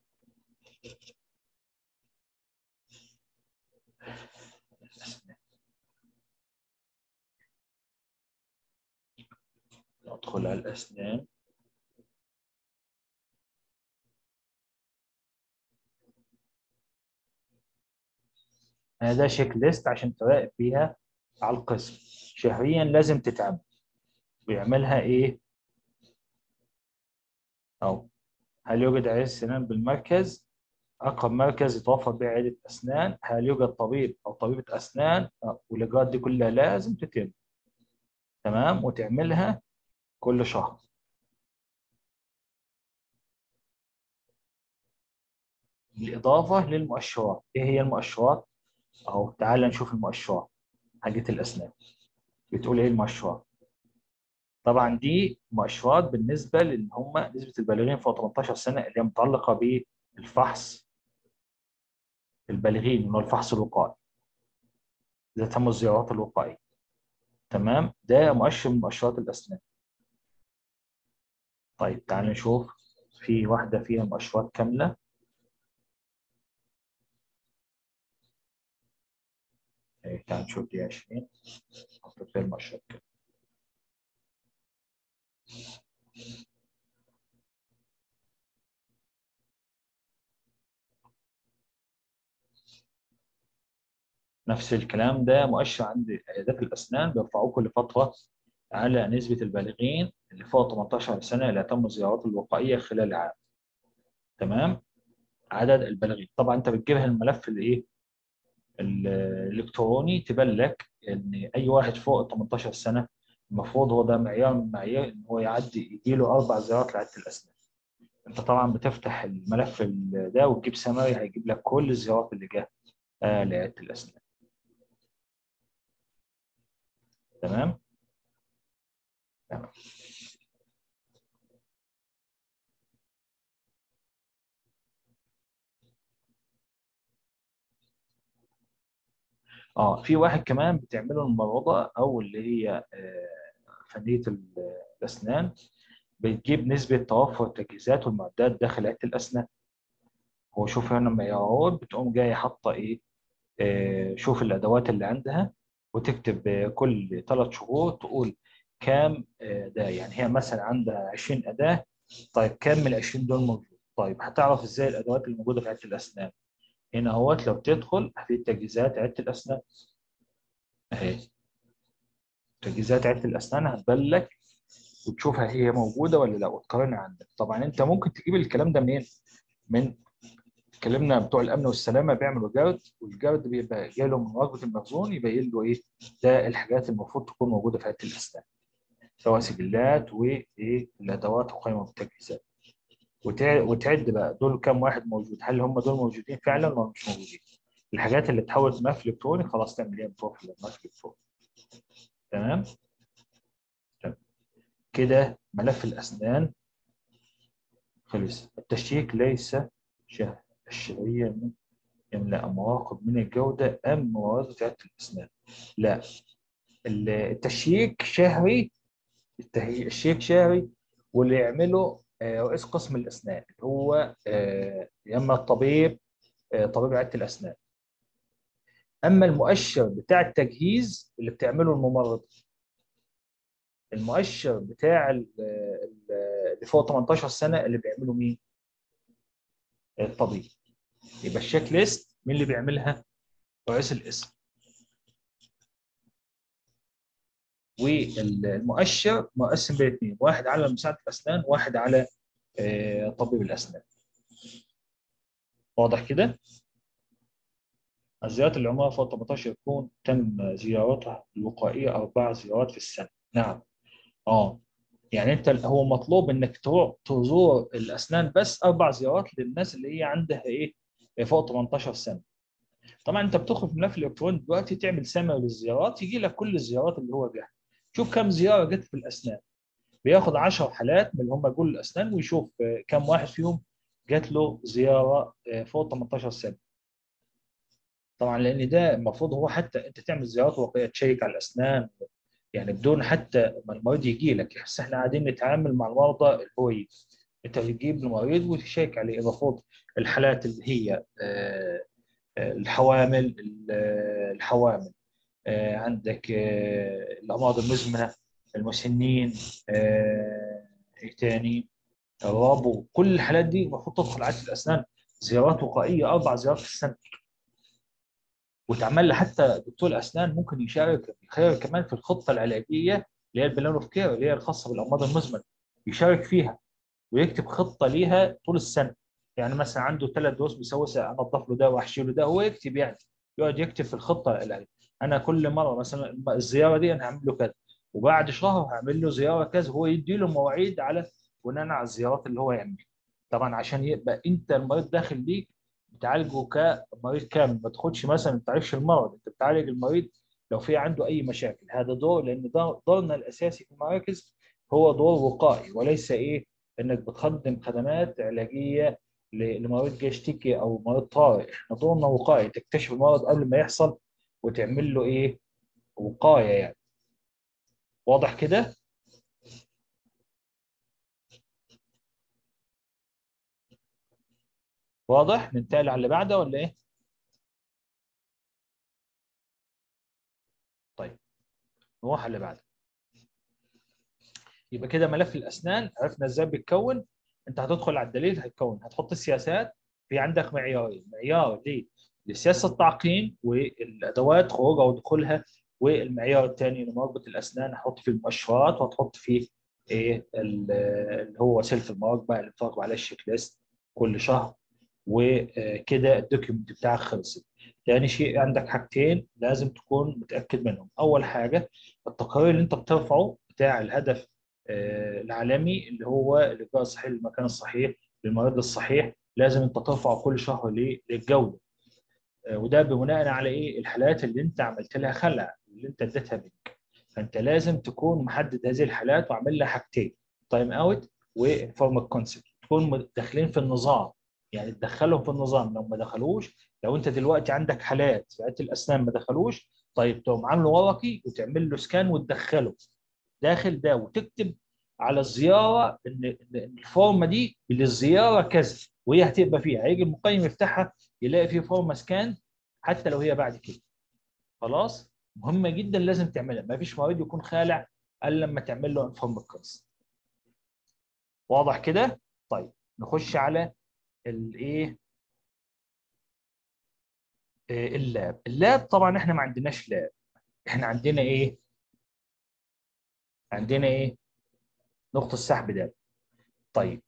ندخل على الاسنان. انا ده شيك ليست عشان تراقب بيها على القسم، شهريا لازم تتعمل. بيعملها ايه؟ اهو. هل يوجد عيادة سنان بالمركز؟ اقرب مركز يتوفر به عيادة اسنان. هل يوجد طبيب او طبيبة اسنان؟ آه، والاجراءات دي كلها لازم تتم. تمام، وتعملها كل شهر. بالاضافه للمؤشرات. ايه هي المؤشرات؟ اهو تعال نشوف المؤشرات حقت الاسنان. بتقول ايه المؤشرات؟ طبعا دي مؤشرات بالنسبه لان هم نسبه البالغين فوق تمنتاشر سنه اللي هي متعلقه بالفحص البالغين، اللي هو الفحص الوقائي اذا تم الزيارات الوقائيه. تمام، ده مؤشر من مؤشرات الاسنان. طيب تعال نشوف في واحده فيها مؤشرات كامله. إيه، تعال نشوف دي عشرين حطيت فيها المؤشرات كاملة. نفس الكلام، ده مؤشر عند عيادات الاسنان بيرفعوه كل فتره على نسبه البالغين اللي فوق تمنتاشر سنه اللي تم الزيارات الوقائيه خلال عام. تمام، عدد البالغين. طبعا انت بتجيبها الملف الايه ال- الالكتروني، تبان لك ان اي واحد فوق تمنتاشر سنه المفروض هو ده معيار من معايير ان هو يعدي يجي له اربع زيارات لعياده الاسنان. انت طبعا بتفتح الملف ال- ده وتجيب سمري، هيجيب لك كل الزيارات اللي جه آه لعياده الاسنان. تمام. تمام. اه في واحد كمان بتعمله الممرضه او اللي هي آه فنيه ال- الاسنان، بتجيب نسبه توفر التجهيزات والمعدات داخل عياده الاسنان. هو شوف هنا معيارات، بتقوم جاي حاطه ايه، آه، شوف الادوات اللي عندها، وتكتب آه، كل ثلاث شهور تقول كام آه، ده. يعني هي مثلا عندها عشرين اداه، طيب كام من ال عشرين دول موجود؟ طيب هتعرف ازاي الادوات اللي موجوده في عياده الاسنان؟ هنا اهوت لو تدخل في تجهيزات عياده الاسنان اهي، تجهيزات عياده الاسنان هتبان لك وتشوفها هي موجوده ولا لا وتقارنها عندك. طبعا انت ممكن تجيب الكلام ده منين؟ من اتكلمنا بتوع الامن والسلامه بيعملوا جرد، والجرد بيبقى جاي له من مراقبه المخزون يبين له ايه ده الحاجات المفروض تكون موجوده في هيئه الاسنان، سواء سجلات وايه الادوات وقائمه بالتجهيزات. وتع- وتعد بقى دول كام واحد موجود، هل هم دول موجودين فعلا ولا مش موجودين. الحاجات اللي تحول ملف الكتروني خلاص تعمل ايه بتروح في الملف الالكتروني. تمام. تمام. كده ملف الاسنان خلص. التشيك ليس شهر الشهريه يملأ مواقف من الجودة أم مواد عيادة الأسنان؟ لا، ال- التشييك شهري. التهي- الشيك شهري، واللي يعمله آه، رئيس قسم الأسنان اللي هو آه، يا إما الطبيب، آه، طبيب عيادة الأسنان. أما المؤشر بتاع التجهيز اللي بتعمله الممرض. المؤشر بتاع ال- ال- اللي فوق تمنتاشر سنة اللي بيعمله مين؟ الطبيب. يبقى الشيك ليست مين اللي بيعملها؟ رئيس القسم. والمؤشر مقسم بين اثنين، واحد على مساعد الاسنان وواحد على آه، طبيب الاسنان. واضح كده؟ الزيارات العمريه فوق تمنتاشر يكون تم زيارتها الوقائيه اربع زيارات في السنه. نعم. اه يعني انت هو مطلوب انك تروح تزور الاسنان بس اربع زيارات للناس اللي هي عندها ايه فوق تمنتاشر سنه. طبعا انت بتدخل في الملف الالكتروني دلوقتي تعمل سمر للزيارات، يجي لك كل الزيارات اللي هو جاها. شوف كم زياره جت في الاسنان، بياخد عشر حالات من اللي هم جول الاسنان ويشوف آه، كم واحد فيهم جات له زياره آه، فوق تمنتاشر سنه. طبعا لان ده المفروض هو حتى انت تعمل زيارات واقعيه تشيك على الاسنان، يعني بدون حتى ما المريض يجي لك. بس احنا قاعدين نتعامل مع المرضى اللي هو يجي، انت بتجيب المريض وتشيك عليه. المفروض الحالات اللي هي آه، آه، الحوامل آه، الحوامل آه، عندك آه، الامراض المزمنه، المسنين، آه، ايه تاني، الربو. كل الحالات دي المفروض تدخل عياده الاسنان زيارات وقائيه اربع زيارات في السنه. وتعمل لها حتى دكتور الاسنان ممكن يشارك يشارك كمان في الخطه العلاجيه اللي هي البلان اوف كير اللي هي الخاصه بالامراض المزمنه، يشارك فيها ويكتب خطه ليها طول السنه. يعني مثلا عنده ثلاث دوس بيسوي انظف له ده واحشي له ده، هو يكتب يعني يقعد يكتب في الخطه العلاجيه. انا كل مره مثلا الزياره دي انا هعمل له كذا، وبعد شهر هعمل له زياره كذا. هو يدي له مواعيد على بناء على الزيارات اللي هو يعملها. طبعا عشان يبقى انت المريض داخل بيك بتعالجه كمريض كامل، ما تاخدش مثلا ما تعالجش المرض، انت بتعالج المريض لو في عنده اي مشاكل. هذا دور، لان ده دورنا الاساسي في المراكز هو دور وقائي وليس ايه انك بتقدم خدمات علاجيه ل- لمريض جاي يشتكي او مريض طارئ. احنا دورنا وقائي، تكتشف المرض قبل ما يحصل وتعمل له ايه وقايه يعني. واضح كده؟ واضح؟ ننتقل على اللي بعده ولا ايه؟ طيب نروح على اللي بعده. يبقى كده ملف الاسنان عرفنا ازاي بيتكون. انت هتدخل على الدليل هيتكون، هتحط السياسات. في عندك معيارين، معيار ليه لسياسه التعقيم والادوات خروجها ودخولها، والمعيار الثاني لمراقبه الاسنان هتحط فيه المؤشرات وهتحط فيه ايه ال- اللي هو وسيله المراقبه اللي بتراقب عليها الشيك ليست كل شهر. وكده الدوكيومنت بتاعك خلص. ثاني شيء عندك حاجتين لازم تكون متاكد منهم. اول حاجه التقرير اللي انت بترفعه بتاع الهدف آه، العالمي اللي هو الإجراء الصحيح للمكان الصحيح للمريض الصحيح، لازم انت ترفعه كل شهر ليه؟ للجوده. آه، وده بناء على ايه؟ الحالات اللي انت عملت لها خلع اللي انت اديتها منك. فانت لازم تكون محدد هذه الحالات وعامل لها حاجتين: تايم اوت وانفورمال كونسبت، تكون داخلين في النظام. يعني تدخلهم في النظام. لو ما دخلوش، لو انت دلوقتي عندك حالات في عيادة الاسنان ما دخلوش، طيب تقوم عامله ورقي وتعمل له سكان وتدخله داخل ده، وتكتب على الزياره ان إن الفورمه دي للزياره كذا، وهي هتبقى فيها، هيجي المقيم يفتحها يلاقي فيه فورمه سكان حتى لو هي بعد كده. خلاص؟ مهمه جدا لازم تعملها، ما فيش مريض يكون خالع الا لما تعمل له انفورم كونس. واضح كده؟ طيب نخش على الايه، اللاب. اللاب طبعا احنا ما عندناش لاب، احنا عندنا ايه؟ عندنا ايه؟ نقطه سحب دم. طيب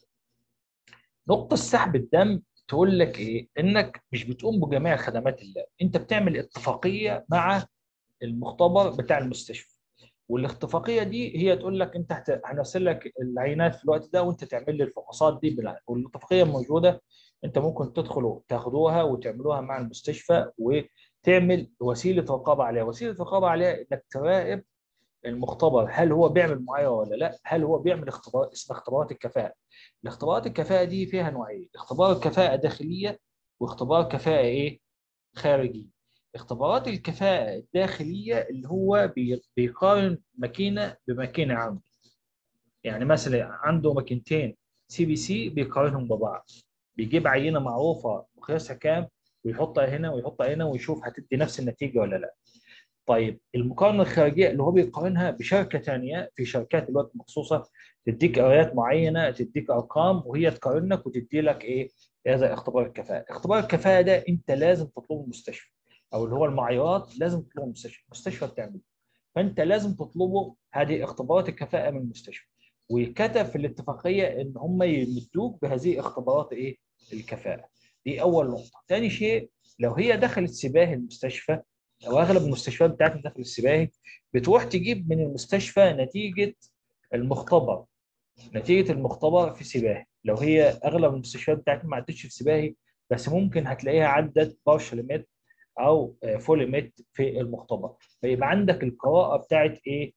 نقطة سحب الدم تقول لك ايه؟ انك مش بتقوم بجميع خدمات اللاب، انت بتعمل اتفاقية مع المختبر بتاع المستشفى. والاتفاقية دي هي تقول لك انت هت- هنرسل لك العينات في الوقت ده وانت تعمل لي الفحوصات دي بالع- والاتفاقية موجودة. انت ممكن تدخلوا تاخدوها وتعملوها مع المستشفى وتعمل وسيلة رقابة عليها. وسيلة رقابة عليها انك تراقب المختبر هل هو بيعمل معايره ولا لا، هل هو بيعمل اختبار اسمها اختبارات الكفاءة. الاختبارات الكفاءة دي فيها نوعين: اختبار الكفاءة داخلية واختبار كفاءة ايه؟ خارجية. اختبارات الكفاءة الداخلية اللي هو بي- بيقارن ماكينة بماكينة عنده. يعني مثلا عنده ماكينتين سي بي سي بيقارنهم ببعض، بيجيب عينة معروفة مقياسها كام ويحطها هنا ويحطها هنا ويشوف هتدي نفس النتيجة ولا لا. طيب المقارنه الخارجيه اللي هو بيقارنها بشركه ثانيه، في شركات دلوقتي مخصوصه تديك قرايات معينه، تديك ارقام وهي تقارنك وتدي لك ايه؟ هذا اختبار الكفاءه. اختبار الكفاءه ده انت لازم تطلبه من المستشفى، او اللي هو المعاييرات لازم تطلبه من المستشفى، المستشفى بتعمله. فانت لازم تطلبه هذه اختبارات الكفاءه من المستشفى. وكتب في الاتفاقيه ان هم يمدوك بهذه اختبارات ايه؟ الكفاءه. دي اول نقطه. ثاني شيء، لو هي دخلت سباهي المستشفى، او اغلب المستشفيات بتاعتنا داخل السباهي، بتروح تجيب من المستشفى نتيجه المختبر. نتيجه المختبر في سباهي، لو هي اغلب المستشفيات بتاعتنا ما عدتش في سباهي، بس ممكن هتلاقيها عدت بارشل ميت او فول ميت في المختبر. فيبقى عندك القراءه بتاعت ايه؟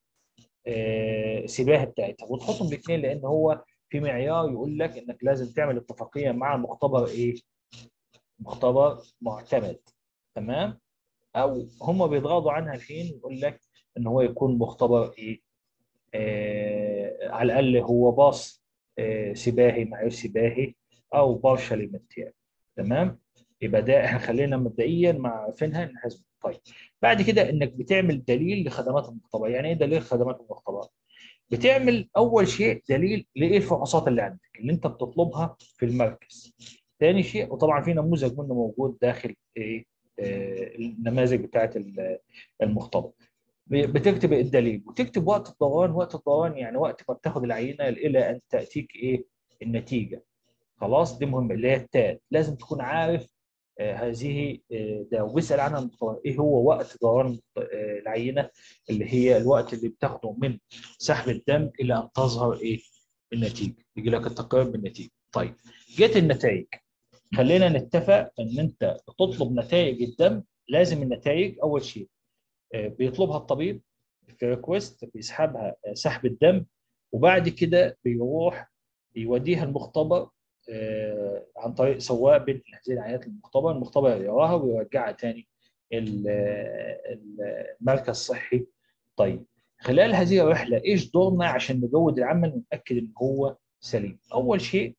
آه سباهي بتاعتها، وتحطهم الاثنين، لان هو في معيار يقول لك انك لازم تعمل اتفاقيه مع مختبر ايه؟ مختبر معتمد. تمام؟ او هم بيتغاضوا عنها الحين، يقول لك ان هو يكون مختبر ايه؟ آه على الاقل هو باص آه سباهي، معيار سباهي، او بارشالي متير. تمام؟ يبقى ده احنا خلينا مبدئيا مع عارفينها ان حزب. طيب بعد كده انك بتعمل دليل لخدمات المختبر. يعني ايه دليل خدمات المختبر؟ بتعمل اول شيء دليل لايه الفحوصات اللي عندك اللي انت بتطلبها في المركز. ثاني شيء، وطبعا في نموذج منه موجود داخل ايه؟ آه، النماذج بتاعت المختبر. بتكتب الدليل وتكتب وقت الدوران. وقت الدوران يعني وقت ما بتاخد العينه الى ان تاتيك ايه؟ النتيجه. خلاص؟ دي مهمه اللي هي التات، لازم تكون عارف آه، هذه آه، ده. وبيسال عنها المختبر ايه هو وقت دوران آه، العينه، اللي هي الوقت اللي بتاخده من سحب الدم الى ان تظهر ايه؟ النتيجه، يجي لك التقرير بالنتيجه. طيب جت النتائج، خلينا نتفق ان انت تطلب نتائج الدم. لازم النتائج اول شيء آه، بيطلبها الطبيب في ريكوست، بيسحبها آه، سحب الدم وبعد كده بيروح يوديها المختبر آه، عن طريق سواق بين هذه العينات المختبر، المختبر يراها ويرجعها تاني ال- ال- المركز الصحي. طيب خلال هذه الرحله ايش دورنا عشان نجود العمل ونتاكد ان هو سليم؟ اول شيء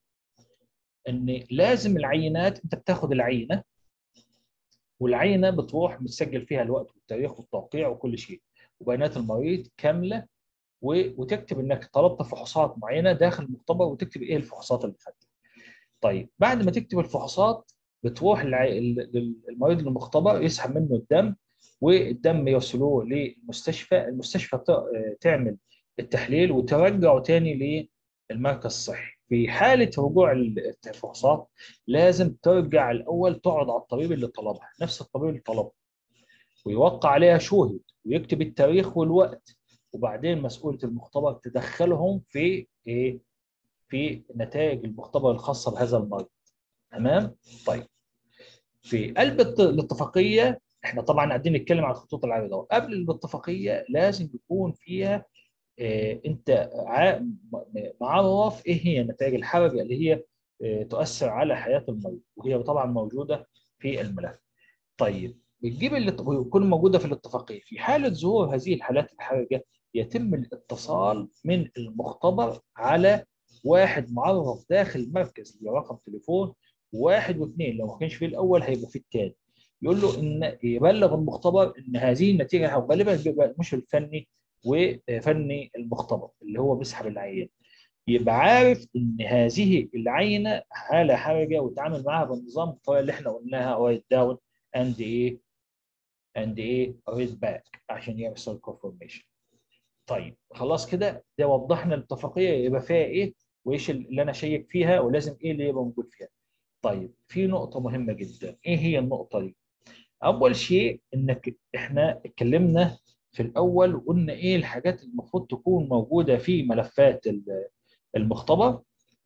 ان لازم العينات، انت بتاخد العينه والعينه بتروح متسجل فيها الوقت والتاريخ والتوقيع وكل شيء وبيانات المريض كامله، و- وتكتب انك طلبت فحوصات معينه داخل المختبر وتكتب ايه الفحوصات اللي خدتها. طيب بعد ما تكتب الفحوصات بتروح الع- ال- المريض للمختبر يسحب منه الدم، والدم يوصلوه للمستشفى، المستشفى ت- تعمل التحليل وترجعه تاني للمركز الصحي. في حالة رجوع الفحوصات لازم ترجع الأول تقعد على الطبيب اللي طلبها، نفس الطبيب اللي طلبها، ويوقع عليها شوهد ويكتب التاريخ والوقت، وبعدين مسؤولة المختبر تدخلهم في ايه؟ في نتائج المختبر الخاصة بهذا المرض. تمام؟ طيب في قلب الت- الاتفاقية احنا طبعا قاعدين نتكلم عن الخطوط العريضة، قبل الاتفاقية لازم يكون فيها اه انت ع- م- معرف ايه هي نتائج الحركة اللي هي اه تؤثر على حياة المريض، وهي طبعا موجودة في الملف. طيب بتجيب اللي ويكون موجوده في الاتفاقيه. في حاله ظهور هذه الحالات الحرجه يتم الاتصال من المختبر على واحد معرف داخل المركز برقم تليفون واحد واثنين، لو ما كانش في الاول هيبقى في الثاني، يقول له ان يبلغ المختبر ان هذه النتيجه، او غالبا بيبقى المشرف الفني وفني المختبر اللي هو بيسحب العينه، يبقى عارف ان هذه العينه حاله حرجه ويتعامل معها بالنظام الطريقه اللي احنا قلناها، رايت داون اند ايه اند ايه ريد باك، عشان يحصل كونفرميشن. طيب خلاص كده، ده وضحنا الاتفاقيه يبقى فيها ايه وايش اللي انا شيك فيها ولازم ايه اللي يبقى موجود فيها. طيب في نقطه مهمه جدا، ايه هي النقطه دي؟ اول شيء انك احنا اتكلمنا في الاول وقلنا ايه الحاجات اللي المفروض تكون موجوده في ملفات المختبر.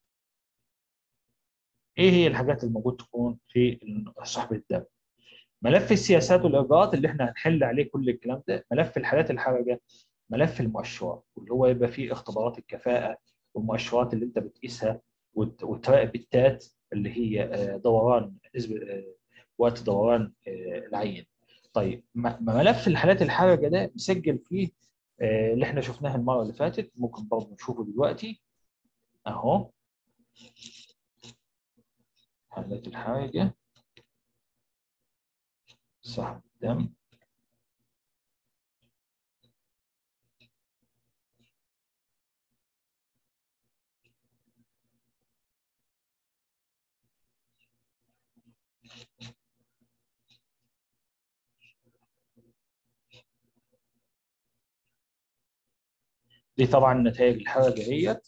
ايه هي الحاجات المفروض تكون في صحبه الدم؟ ملف السياسات والاجراءات اللي احنا هنحل عليه كل الكلام ده، ملف الحالات الحرجه، ملف المؤشرات واللي هو يبقى فيه اختبارات الكفاءه والمؤشرات اللي انت بتقيسها، وت- وتراقب التات اللي هي آه، دوران نسبه آه، وقت دوران آه، العين. طيب م- ملف الحالات الحرجه ده مسجل فيه آه، اللي احنا شفناه المره اللي فاتت، ممكن برضه نشوفه دلوقتي اهو. حالات الحرجه، سحب الدم، دي طبعا نتائج الحركه هي،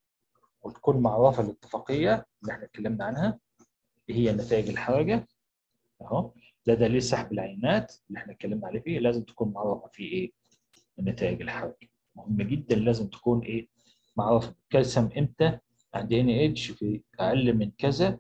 وتكون معرفه الاتفاقيه اللي احنا اتكلمنا عنها، اللي هي نتائج الحركه اهو. ده دليل سحب العينات اللي احنا اتكلمنا عليه، فيه لازم تكون معرفه فيه ايه النتائج الحركه، مهم جدا لازم تكون ايه معرفه. كالسيوم امتى عند ان اتش في اقل من كذا،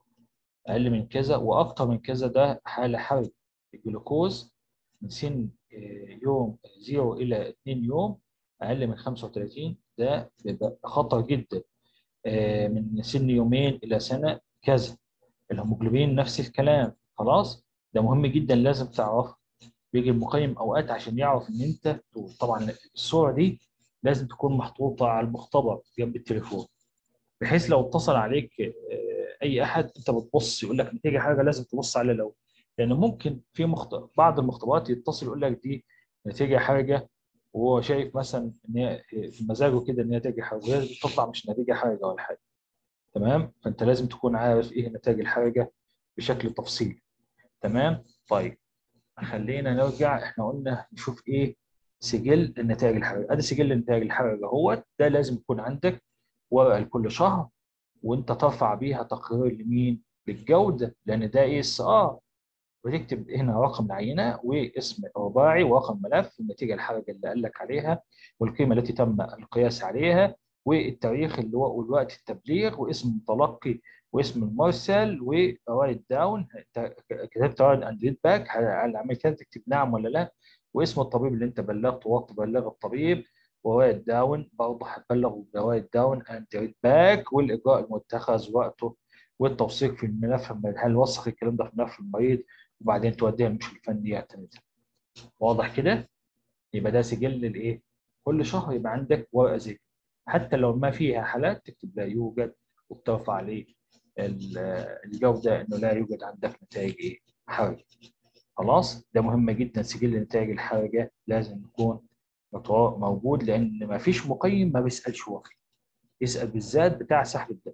اقل من كذا واكتر من كذا ده حاله حرجه. الجلوكوز من سن آه، يوم صفر الى اتنين يوم، اقل من خمسة وثلاثين ده بيبقى خطر جدا. آه، من سن يومين الى سنه كذا. الهيموجلوبين نفس الكلام. خلاص ده مهم جدا لازم تعرفه. بيجي المقيم اوقات عشان يعرف ان انت، طبعا الصوره دي لازم تكون محطوطه على المختبر جنب التليفون، بحيث لو اتصل عليك آه، اي احد انت بتبص يقول لك نتيجه حاجه لازم تبص عليها الاول، لان ممكن في مخت... بعض المختبرات يتصل يقول لك دي نتيجه حاجه، وهو شايف مثلا ان هي في مزاجه كده ان هي نتيجه حاجه، وهي بتطلع مش نتيجه حاجه ولا حاجه. تمام؟ فانت لازم تكون عارف ايه نتائج الحركه بشكل تفصيلي. تمام؟ طيب خلينا نرجع، احنا قلنا نشوف ايه سجل النتائج الحركه. ادي سجل النتائج الحركه هو ده، لازم يكون عندك ورقه لكل شهر، وانت ترفع بيها تقرير لمين؟ للجوده، لان ده اي اس ار. وتكتب هنا رقم العينه واسم الرباعي ورقم ملف النتيجه الحرجه اللي قال لك عليها، والقيمه التي تم القياس عليها، والتاريخ اللي هو والوقت التبليغ، واسم المتلقي واسم المرسل ورايت داون. انت كتبت رايت اند ريد باك، هل عملت كده تكتب نعم ولا لا، واسم الطبيب اللي انت بلغته وقت بلغ الطبيب، ورايت داون برضه هتبلغ برايت داون اند ريد باك، والاجراء المتخذ وقته، والتوثيق في الملف، هل وثق الكلام ده في ملف المريض، وبعدين توديها المشرف الفني يعتمدها. واضح كده؟ يبقى ده سجل الايه؟ كل شهر يبقى عندك ورقه زي كده، حتى لو ما فيها حالات تكتب لا يوجد، وبترفع عليه ال- الجوده انه لا يوجد عندك نتائج ايه؟ حرجه. خلاص، ده مهم جدا، سجل النتائج الحرجه لازم يكون متوا- موجود، لان ما فيش مقيم ما بيسالش هو فيه، يسال بالذات بتاع سحب الدم.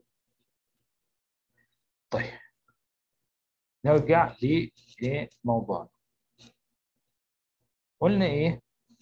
طيب، نرجع لموضوعنا. قلنا ايه؟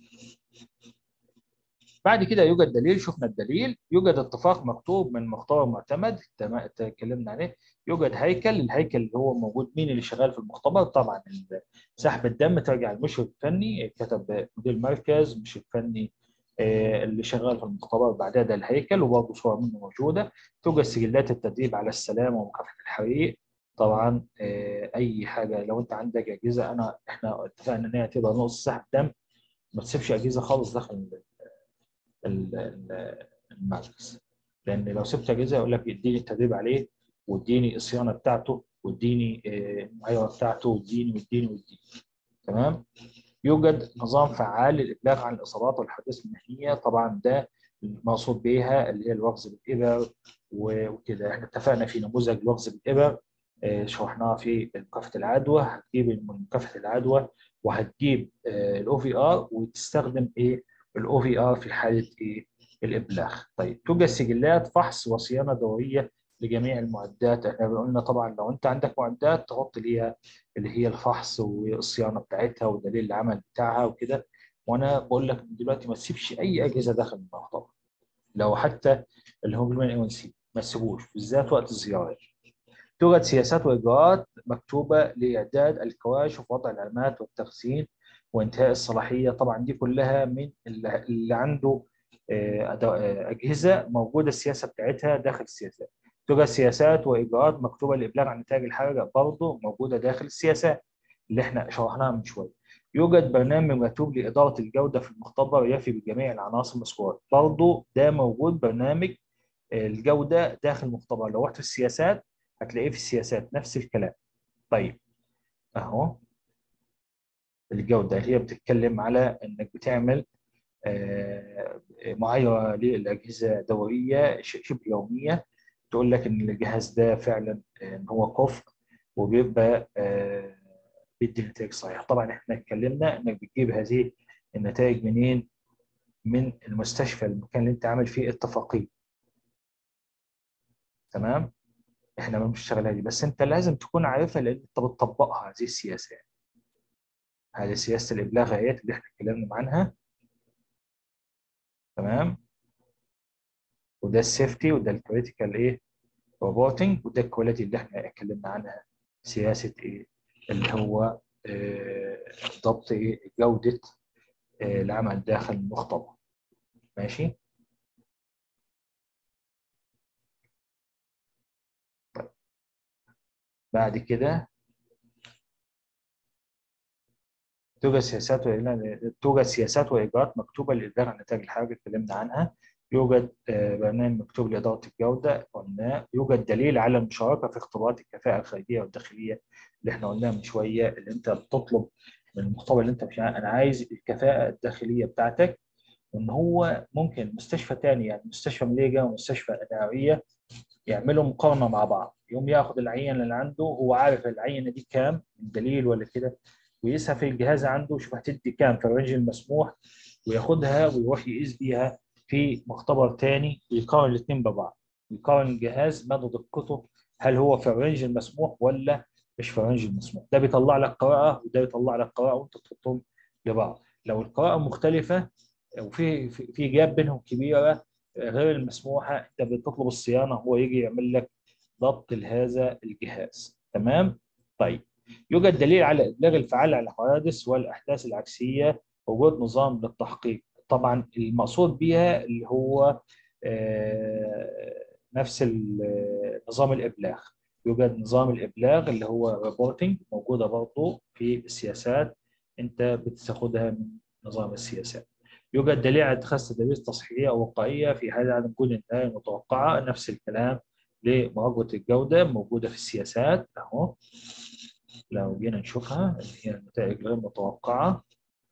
بعد كده يوجد دليل، شفنا الدليل، يوجد اتفاق مكتوب من مختبر معتمد تمام اتكلمنا عليه، يوجد هيكل، الهيكل اللي هو موجود مين اللي شغال في المختبر، طبعا ال- سحب الدم ترجع المشرف الفني، كتب مدير المركز، مشرف فني آه، اللي شغال في المختبر، بعدها ده الهيكل، وبرضه صور منه موجوده. توجد سجلات التدريب على السلامه ومكافحه الحريق. طبعا آه، اي حاجه لو انت عندك اجهزه، انا احنا اتفقنا ان هي تبقى نقص سحب دم، ما تسيبش اجهزه خالص داخل ال- ال- المركز، لان لو سبت اجهزه يقول لك اديني التدريب عليه، واديني الصيانه بتاعته، واديني آه، المعايره بتاعته، واديني واديني واديني. تمام. يوجد نظام فعال للابلاغ عن الاصابات والحوادث المهنيه، طبعا ده المقصود بيها اللي هي الوغز بالابر وكده، احنا اتفقنا في نموذج الوغز بالابر آه، شرحناها في مكافحه العدوى، هتجيب من مكافحه العدوى، وهتجيب الاو في ار، وتستخدم ايه الاو في ار في حاله ايه الابلاغ. طيب، توجد سجلات فحص وصيانه دوريه لجميع المعدات، احنا قلنا طبعا لو انت عندك معدات تحط ليها اللي هي الفحص والصيانه بتاعتها ودليل العمل بتاعها وكده. وانا بقول لك من دلوقتي ما تسيبش اي اجهزه داخل المختبر، لو حتى الهيموجلوبين اي 1 سي ما تسيبوش بالذات وقت الزياره. توجد سياسات واجراءات مكتوبه لاعداد الكواشف ووضع العلامات والتخزين وانتهاء الصلاحيه، طبعا دي كلها من اللي اللي عنده آه، أد- آه، اجهزه موجوده السياسه بتاعتها داخل السياسات. توجد سياسات واجراءات مكتوبه للابلاغ عن نتائج الحركه، برضه موجوده داخل السياسات اللي احنا شرحناها من شويه. يوجد برنامج مكتوب لاداره الجوده في المختبر يفي بجميع العناصر المذكوره، برضه ده موجود برنامج الجوده داخل المختبر، لو رحت في السياسات هتلاقيه في السياسات نفس الكلام. طيب، اهو الجوده هي بتتكلم على انك بتعمل آه، معايره للاجهزه دوريه ش- شبه يوميه، تقول لك ان الجهاز ده فعلا آه، ان هو كفء، وبيبقى آه، بيدي نتائج صحيحه. طبعا احنا اتكلمنا انك بتجيب هذه النتائج منين؟ من المستشفى، المكان اللي انت عامل فيه اتفاقيه. تمام. احنا ما بنشتغلها دي، بس انت لازم تكون عارفها لان انت بتطبقها هذه السياسه. هذه سياسه الابلاغيات اللي احنا اتكلمنا عنها. تمام. وده السيفتي، وده الكريتيكال ايه روبوتنج، وده الكواليتي اللي احنا اتكلمنا عنها، سياسه ايه اللي هو آه، ضبط ايه جوده آه، العمل داخل المختبر. ماشي. بعد كده توجد سياسات وإعلان- توجد سياسات واجراءات مكتوبه للابلاغ عن نتائج الحركه اللي اتكلمنا عنها. يوجد آه، برنامج مكتوب لاداره الجوده قلنا. يوجد دليل على المشاركه في اختبارات الكفاءه الخارجيه والداخليه اللي احنا قلناها من شويه، اللي انت بتطلب من المختبر اللي انت مش عارف- انا عايز الكفاءه الداخليه بتاعتك، وان هو ممكن مستشفى تاني، يعني مستشفى مليجا ومستشفى نوويه يعملوا مقارنه مع بعض، يقوم ياخد العينه اللي عنده، هو عارف العينه دي كام من دليل ولا كده، ويقيسها في الجهاز عنده ويشوف هتدي كام في الرينج المسموح، وياخدها ويروح يقيس بيها في مختبر تاني، ويقارن الاثنين ببعض، يقارن الجهاز مدى دقته، هل هو في الرينج المسموح ولا مش في الرينج المسموح. ده بيطلع لك قراءه وده بيطلع لك قراءه، وانت تحطهم لبعض. لو القراءه مختلفه وفي في في جاب بينهم كبيره غير المسموحه، انت بتطلب الصيانه، هو يجي يعمل لك ضبط لهذا الجهاز. تمام. طيب، يوجد دليل على ابلاغ الفعال على الحوادث والاحداث العكسيه، وجود نظام للتحقيق. طبعا المقصود بها اللي هو آه، نفس ال- نظام الابلاغ. يوجد نظام الابلاغ اللي هو ريبورتنج، موجوده برضه في السياسات، انت بتاخدها من نظام السياسات. يوجد دليل على اتخاذ تدابير تصحيحية أو وقائية في حال عدم وجود النتائج المتوقعة. نفس الكلام لمراقبة الجودة موجودة في السياسات أهو. لو جينا نشوفها اللي هي النتائج غير متوقعة،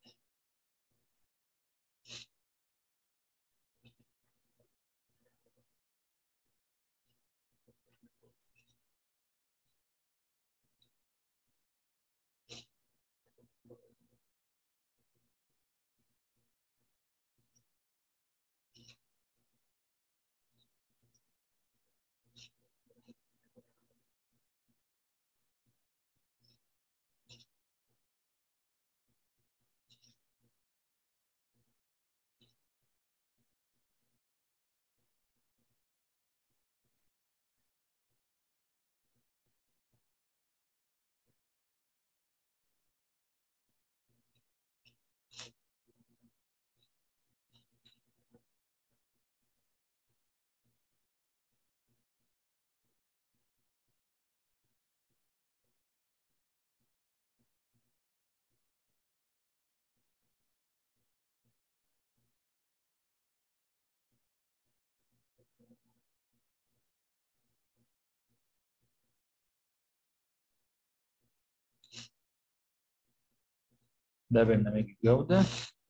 ده برنامج الجودة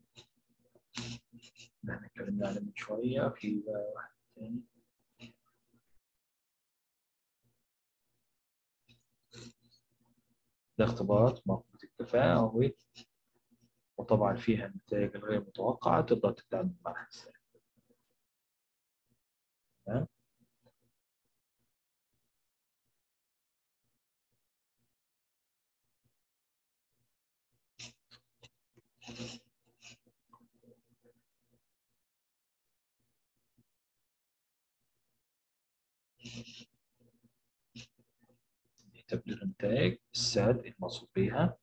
اللي احنا اتكلمنا عليه من شوية. في بقى واحد تاني، ده اختبارات مراقبة الكفاءة و- وطبعا فيها النتائج الغير متوقعة تقدر تتعامل معها ازاي. تمام؟ دي تبليغ النتائج الساد المقصود بيها.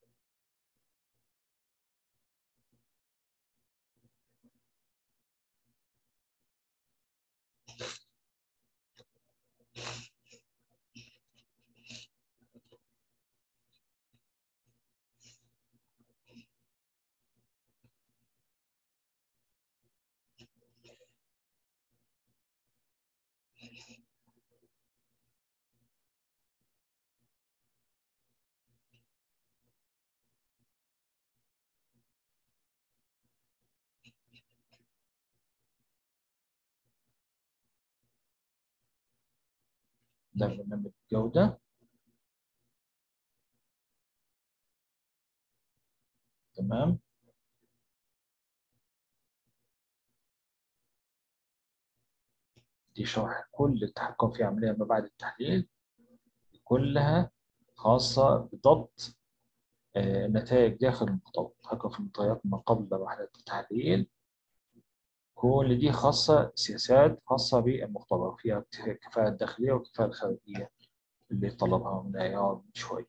ده برنامج الجودة. تمام. دي شرح كل التحكم في عملية ما بعد التحليل، كلها خاصة بضبط آه، النتائج داخل المختبر. التحكم في المعطيات ما قبل مرحلة التحليل، كل دي خاصة سياسات خاصة بالمختبر، فيها الكفاءة الداخلية والكفاءة الخارجية اللي طلبها من عيار من شوي.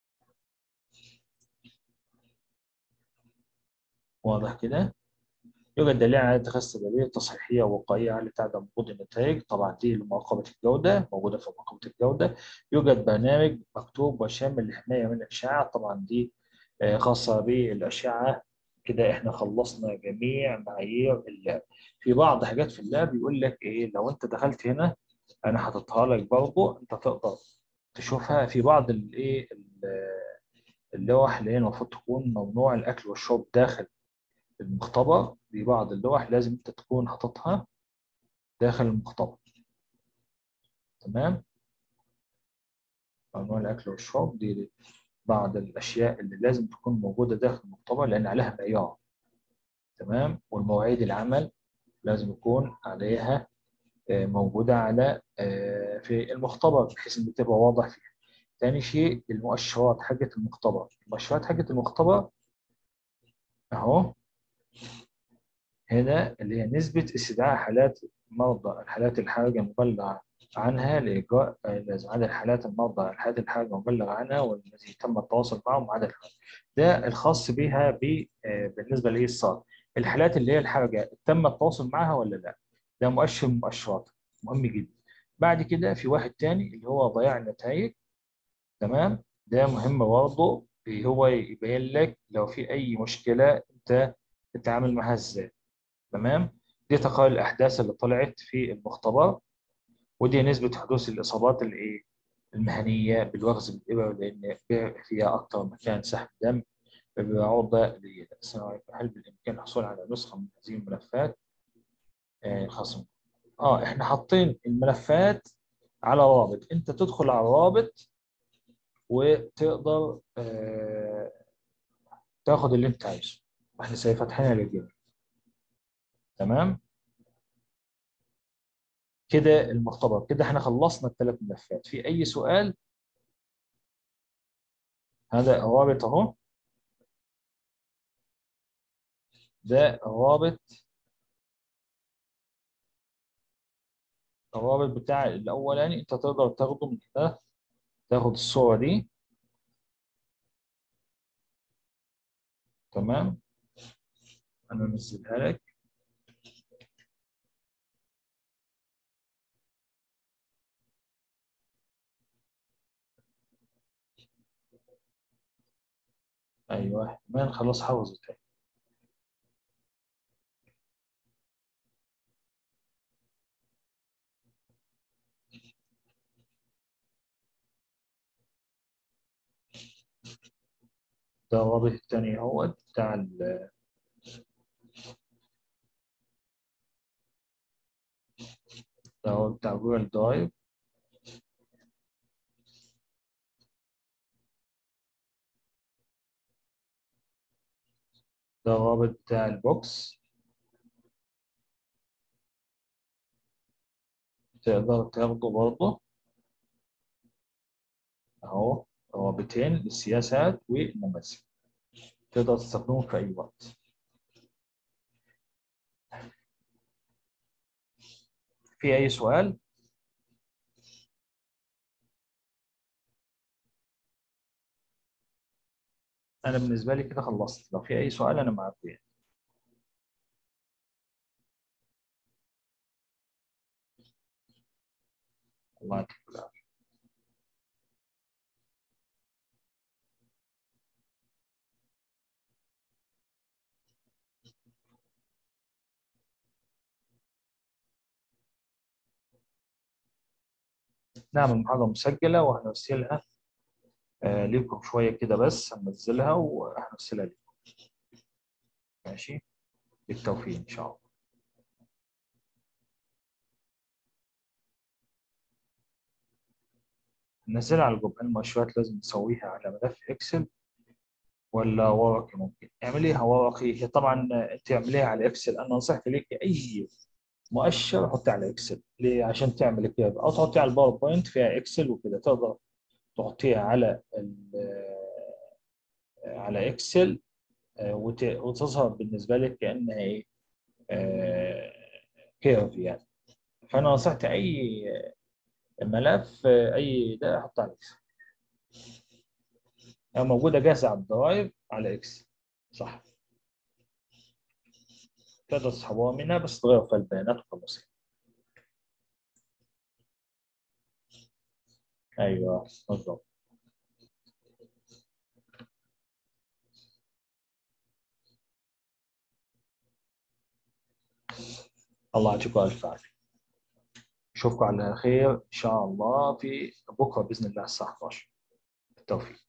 واضح كده؟ يوجد دليل على اتخاذ تدابير تصحيحية ووقائية على عدم وجود النتائج. طبعا دي لمراقبة الجودة، موجودة في مراقبة الجودة. يوجد برنامج مكتوب وشامل للحماية من الأشعة. طبعا دي آه، خاصة بالأشعة. كده احنا خلصنا جميع معايير اللاب. في بعض حاجات في اللاب يقول لك ايه، لو انت دخلت هنا انا حاططها لك برضه، انت تقدر تشوفها في بعض الايه اللوح اللي هي المفروض تكون ممنوع الاكل والشرب داخل المختبر. في بعض اللوح لازم انت تكون حاططها داخل المختبر. تمام. ممنوع الاكل والشرب دي بعض الاشياء اللي لازم تكون موجوده داخل المختبر لان عليها معيار. تمام. والمواعيد العمل لازم يكون عليها آه، موجوده على آه، في المختبر بحيث ان تبقى واضح فيها. ثاني شيء المؤشرات حقة المختبر. المؤشرات حقة المختبر اهو هنا اللي هي نسبة استدعاء حالات مرضى الحالات الحرجة المبلغ عنها لإجراء لازم عدد حالات المرضى الحالات الحرجة المبلغ عنها والتي تم التواصل معهم وعدد الحالات. ده الخاص بها ب آه، بالنسبة لإيه الصاد. الحالات اللي هي الحرجة تم التواصل معها ولا لا. ده مؤشر من المؤشرات مهم جدا. بعد كده في واحد تاني اللي هو ضياع النتائج. تمام. ده مهم برضه، هو يبين لك لو في أي مشكلة أنت تتعامل معها إزاي. تمام. دي تقارير الأحداث اللي طلعت في المختبر، ودي نسبة حدوث الإصابات الإيه المهنية بالوغز بالإبر، لأن فيها أكثر مكان سحب دم بعرضة للسلام عليكم. هل بالإمكان الحصول على نسخة من هذه الملفات؟ آه خصم. آه إحنا حاطين الملفات على رابط، أنت تدخل على الرابط وتقدر آه تاخد اللي أنت عايزه، إحنا فاتحينها للجميع. تمام. كده المختبر كده احنا خلصنا الثلاث ملفات. في أي سؤال؟ هذا الرابط أهو، ده الرابط الرابط بتاع الأولاني، أنت تقدر تاخده من هنا، تاخد الصورة دي. تمام. أنا أنزلها لك. أيوه احتمال خلاص حافظ تاني. ده الرابط التاني هو بتاع ال- ده هو بتاع جوجل درايف. ده الرابط بتاع البوكس، تقدر تاخده برضه أهو. رابطين للسياسات والنماذج، تقدر تستخدمهم في أي وقت. في أي سؤال؟ أنا بالنسبة لي كده خلصت، لو في أي سؤال أنا معاك يعني. الله يعطيك. نعمل محاضرة مسجلة وهنرسلها آه ليكم شوية كده، بس هننزلها وهنرسلها لكم. ماشي. بالتوفيق إن شاء الله. ننزلها على الجروب. المؤشرات لازم تسويها على ملف إكسل ولا ورقي؟ ممكن اعمليها ورقي. هي طبعا أنت اعمليها على إكسل. أنا نصيحتي ليك أي مؤشر حطيه على إكسل. ليه؟ عشان تعمل كده، أو تحطيه على الباوربوينت فيها إكسل وكده، تقدر تحطيها على على إكسل آه، وت- وتظهر بالنسبة لك كأنها إيه آه، كيرف يعني. فانا نصحت اي ملف اي ده احطه على اكس، هي موجوده جاهزه على الدرايف على اكس. صح. تقدر تسحبوها منها بس تغير في البيانات وخلاص. ايوه بالظبط. الله يعطيكم الف عافيه. اشوفكم على خير ان شاء الله في بكره باذن الله الساعه احد عشر. بالتوفيق.